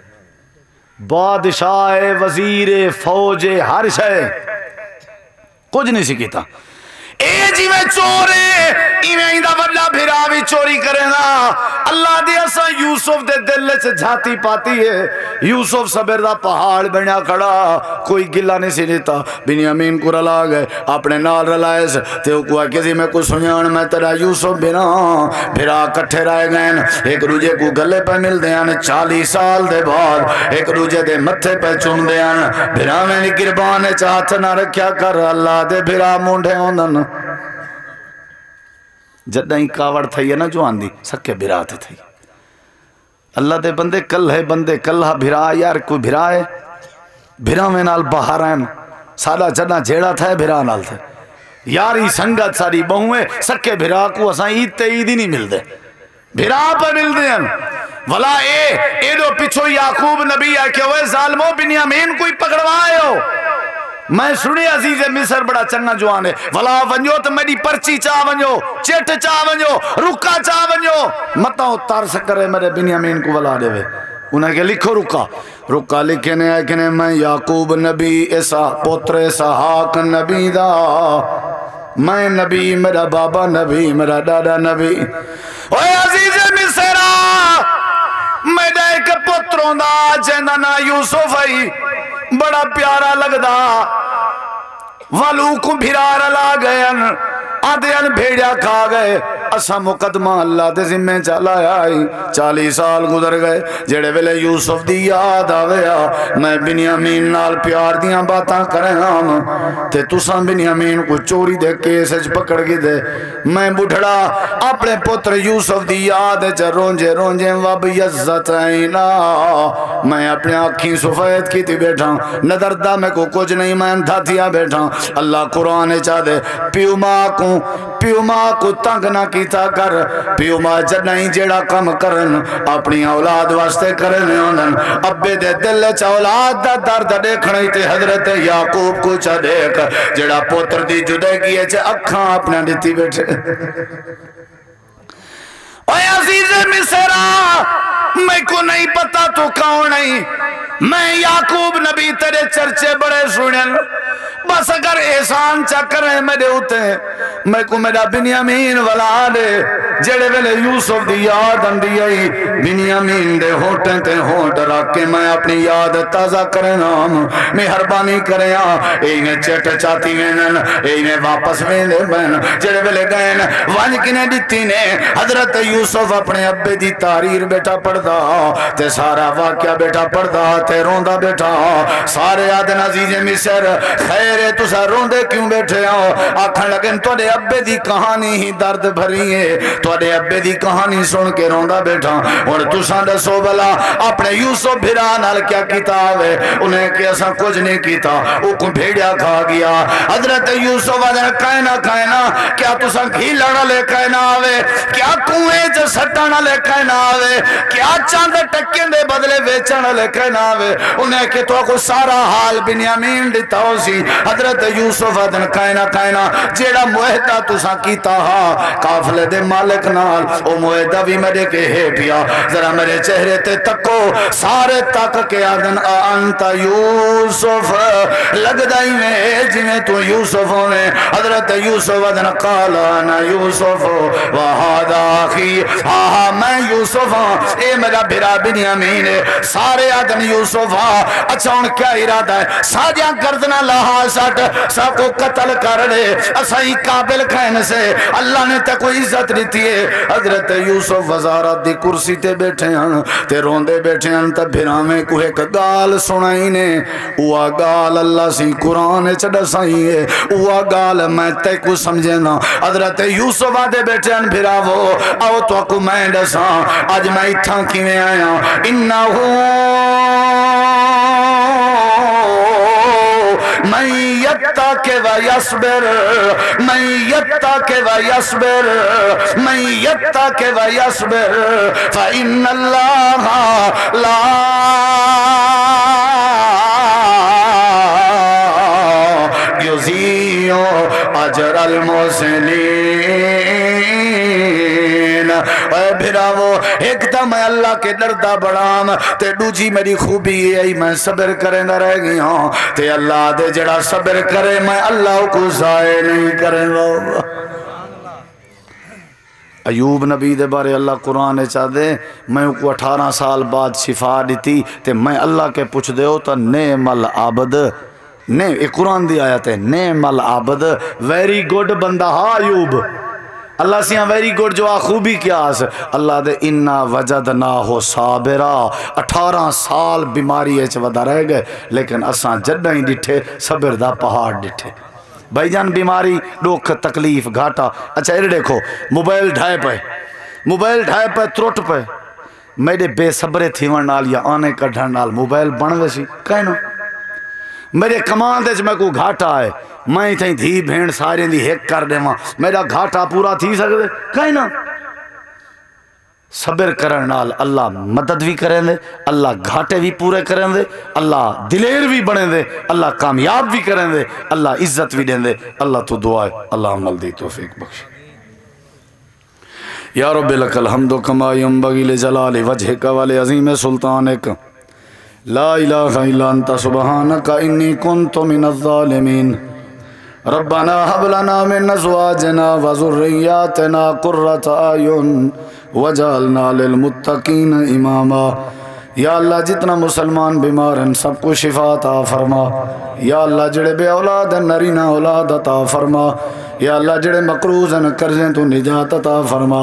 B: بادشاہ وزیر فوج ہر شے کچھ نہیں سکیتا اے جی میں چورے ایمیں دا وڈا بھرا بھی چوری کرے گا اللہ دے ایسا یوسف دے دل سے جھاتی پاتی ہے یوسف صبر دا پہاڑ بنیا کھڑا کوئی گلہ نہیں سی لیتا بنیامین کو رلا گئے اپنے نال رلائے سے تے کو کسی میں کو سنیان میں تیرا یوسف بنا بھرا کٹھے رائے گئے ایک روجے کو گلے پہ مل دیان چالیس سال دے بعد ایک روجے دے متھے پہ چون دیان بھرا میں نے گربانے چاہت نہ رکھیا کر اللہ دے بھرا مونڈے ہوندن جدہ ہی کاوڑ تھئی ہے نا جو آندھی سکے بھرا تھے تھئی اللہ دے بندے کل ہے بندے کل ہا بھرا یار کوئی بھرا ہے بھرا میں نال باہر آئیں سادہ جدہ جیڑا تھا ہے بھرا نال تھے یاری سنگت ساری بہویں سکے بھرا کو اساں عید تے عید ہی نہیں مل دے بھرا پہ مل دے ہیں ولا اے اے دو پچھو یعقوب نبی آئے کہ وہ ظالمو بنیامین کوئی پکڑوائے ہو میں سنی عزیز مصر بڑا چنگا جوان ہے ولا ونجو تو میری پرچی چاہ ونجو چیٹ چاہ ونجو رکا چاہ ونجو متاں اتار سکرے میرے بنیامین کو ولا دے وے انہیں کہ لکھو رکا رکا لکھنے آئے کہنے میں یعقوب نبی ایسا پوتر ایسا حاق نبی دا میں نبی میرا بابا نبی میرا دادا نبی اوہ عزیز مصر میرا ایک پتروں دا جیندہ نا یوسف آئی بڑا پیارا لگدا والو کو بھرار لا گئے آدھے ان بھیڑیا کھا گئے اسا مقدمہ اللہ دے ذمہ چلا آئی چالیس سال گزر گئے جڑے ویلے یوسف دی یاد آویا میں بنیامین نال پیار دیاں باتاں کریں ہم تے تساں بنیامین کو چوری دے کیسج پکڑ گی دے میں بڑھڑا اپنے پتر یوسف دی یاد چا رونجے رونجے وب یزت اینا میں اپنے آنکھیں سفید کی تھی بیٹھا نظر دا میں کو کچھ نہیں میں اندھا تھیا بیٹھا اللہ قرآن چاہ دے پیو ماں کو پیو ماں کو تنگ نہ کیتا کر پیو ماں جنہیں جیڑا کم کرن اپنی اولاد واسطے کرنے ہوندن ابے دے دل چ اولاد دا درد دیکھنے تے حضرت یعقوب کو چا دیکھ جیڑا پوتر دی جدگی چ اکھاں اپنا دیتی بیٹھے اے عزیز مصرا میں کو نہیں پتا تو کون نہیں میں یعقوب نبی تیرے چرچے بڑے سنن بس اگر احسان چا کریں میرے ہوتے میں کو میرا بنیامین والا دے جڑے ویلے یوسف دی یاد اندی آئی بنیامین دے ہوٹیں تے ہوٹ رکھ کے میں اپنی یاد تازہ کریں نام مہربانی کریں اینے چٹ چاہتی وینن اینے واپس ویندے بین جڑے ویلے گئن وانج کنے دیتی نے حضرت یوسف اپنے ابے دی تحریر بیٹا پڑھ دا تے سارا واقعہ بیٹا پڑھ دا تے روندہ بیٹا سارے آدن عزیز مصر خیر تو سا روندے کیوں بیٹھے آؤ آکھن لگن تو دے ابے دی کہانی ہی درد بھری ہے تو دے ابے دی کہانی سن کے روندہ بیٹھا اور تو سا دسو بلا اپنے یوسف بھران حال کیا کتاب ہے انہیں کہ ایسا کچھ نہیں کیتا وہ کو بھیڑیا کھا گیا حضرت یوسف آدھر کہنا کہنا کیا تو سا گھی لڑا لے کہنا آوے کیا کنویں جو سٹانا لے کہنا آوے کیا چاند ٹکیں دے بدلے بیچانا لے کہنا آوے انہیں کہ تو کو سارا حال بنیامین دیتا ہو سی حضرت یوسف ادن کائنا کائنا جیڑا معاہدہ تسا کیتا ہا قافلے دے مالک نال او معاہدہ بھی میرے کے ہے پیا ذرا میرے چہرے تے تکو سارے تک کے ادن انت یوسف لگ دائی میں جنہیں تو یوسف ہونے حضرت یوسف ادن قال انا یوسف وہادا آخی ہاں میں یوسف ہاں اے میرا بھرا بنیامین ہے سارے ادن یوسف ہاں اچھا ان کیا ارادہ ہے ساجیاں گردنا لہا ساٹھ سب کو قتل کر دے اسائی قابل کہنے سے اللہ نے تے کوئی عزت دیتی ہے حضرت یوسف وزارت دی کرسی تے بیٹھے ہیں تے روندے بیٹھے ہیں تے بھرا میں کوئی ایک گال سنائی نے وہ گال اللہ سی قرآن چڑھ سائی ہے وہ گال میں تے کو سمجھے نا حضرت یوسف آدھے بیٹھے ہیں بھرا وہ آؤ تو کو میں ڈساں آج میں اتھا کیویں آیا انہو من یتاک و یصبر من یتاک و یصبر من یتاک و یصبر فإن اللہ لا یضیع اجر المحسنین اے بھراو ایک دم میں اللہ کے ڈردہ بڑھام تے دوجی میری خوبی ہے میں صبر کرے نہ رہ گئی ہوں تے اللہ دے جڑا صبر کرے میں اللہ کو ضائع نہیں کرے گا ایوب نبی دے بارے اللہ قرآن چاہ دے میں کو اٹھارہ سال بعد شفا دیتی تے میں اللہ کے پوچھ دے ہو تا نعم العبد نے قرآن دی آیت ہے نعم العبد ویری گڈ بندہ ہا ایوب اللہ سیاں ویری گڈ جو آخوبی کیا آس اللہ دے انا وجدنا ہو صابرہ اٹھارہ سال بیماری ایچ ودا رہ گئے لیکن اساں جدہ ہی ڈٹھے صبر دا پہاڑ ڈٹھے بھائی جان بیماری ڈوکھ تکلیف گھاٹا اچھا یہ دیکھو موبائل ڈھائے پہ موبائل ڈھائے پہ تروٹ پہ میرے بے صبرے تھیون نال یا آنے کڑھن نال موبائل بن ویسی کہنو میرے کمان دے میں کو گھاٹا ہے میں تھیں دھی بھین سارے دی ہیک کر دے ماں میرا گھاٹا پورا تھی سکتے کہیں نا صبر کرن نال اللہ مدد بھی کریں دے اللہ گھاٹے بھی پورے کریں دے اللہ دلیر بھی بڑھیں دے اللہ کامیاب بھی کریں دے اللہ عزت بھی دیں دے اللہ تو دعائے اللہ عمل دی توفیق بخش یا رب لک الحمد کما ینبغی لجلال وجہک ولعظیم سلطانک لا الہ الا انت سبحانک انی کنت من الظالمین ربنا حب لنا من ازواجنا وذریاتنا قرۃ اعین وجعلنا للمتقین اماما یا اللہ جتنا مسلمان بیمار ہیں سب کو شفا عطا فرما یا اللہ جڑے بے اولاد ہیں نرینہ اولاد عطا فرما یا اللہ جڑے مقروض ہیں قرضیں تو نجات عطا فرما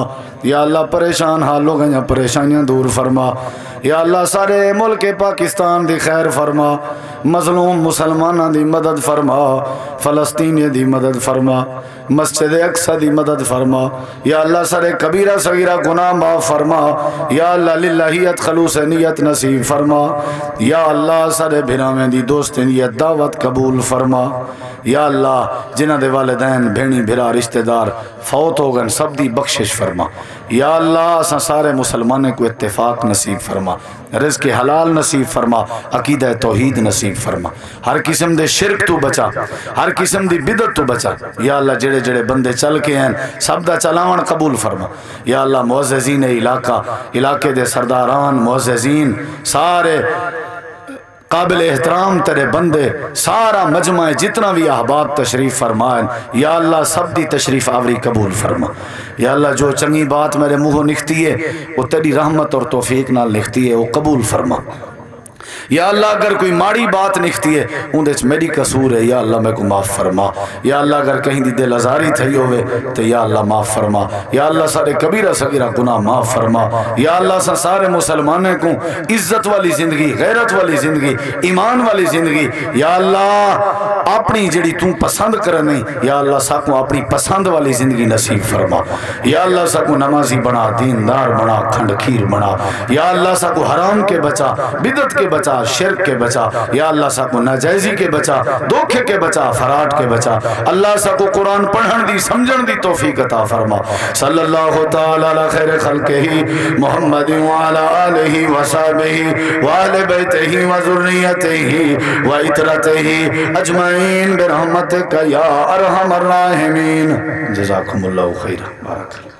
B: یا اللہ پریشان حال ہو گئیں پریشانیاں دور فرما یا اللہ سارے ملک پاکستان دی خیر فرما مظلوم مسلمانہ دی مدد فرما فلسطینی دی مدد فرما مسجد اقصی دی مدد فرما یا اللہ سارے کبیرہ صغیرہ گناہ معاف فرما یا اللہ للہیت خلوص نیت نصیب فرما یا اللہ سارے بھراویں دی دوستیں دی دعوت قبول فرما یا اللہ جنہ دے والدین بھینی بھرا رشتہ دار فوت ہو گئے سب دی بخشش فرما یا اللہ اساں سارے مسلمانے کو اتفاق نصیب فرما رزق حلال نصیب فرما عقیدہ توحید نصیب فرما ہر قسم دے شرک تو بچا ہر قسم دی بدعت تو بچا یا اللہ جڑے جڑے بندے چل کے ہیں سب دا چلاون قبول فرما یا اللہ معززین علاقہ علاقے دے سرداران معززین سارے قابل احترام تیرے بندے سارا مجمع جتنا بھی احباب تشریف فرمائیں یا اللہ سب دی تشریف آوری قبول فرما یا اللہ جو چنگی بات میرے منہ نکھتی ہے وہ تیری رحمت اور توفیق نال نکھتی ہے وہ قبول فرما یا اللہ اگر کوئی ماڑی بات نکھتی ہے اندھے میری قصور ہے یا اللہ میں کو معاف فرما یا اللہ اگر کہیں دی دل ازاری تھی ہوئے تو یا اللہ معاف فرما یا اللہ سارے کبیرہ صغیرہ گناہ معاف فرما یا اللہ سا سارے مسلمانوں کو عزت والی زندگی غیرت والی زندگی ایمان والی زندگی یا اللہ اپنی جڑی تم پسند کرنے یا اللہ سا کو اپنی پسند والی زندگی نصیب فرما یا اللہ سا کو نمازی بنا دیندار بنا کھنڈ کھیر بنا یا اللہ سا کو حرام کے بچا بدعت کے بچا شرک کے بچا یا اللہ سا کو ناجائزی کے بچا دھوکے کے بچا فراڈ کے بچا اللہ سا کو قرآن پڑھن دی سمجھن دی توفیق عطا فرما صلی اللہ تعالی علی خیر خلقہ محمد وعلی آلہ وصحبہ وآل بیتہ وذریتہ وعطرتہ اجمعین برحمتک یا ارحم الراحمین جزاکم اللہ خیر بارک اللہ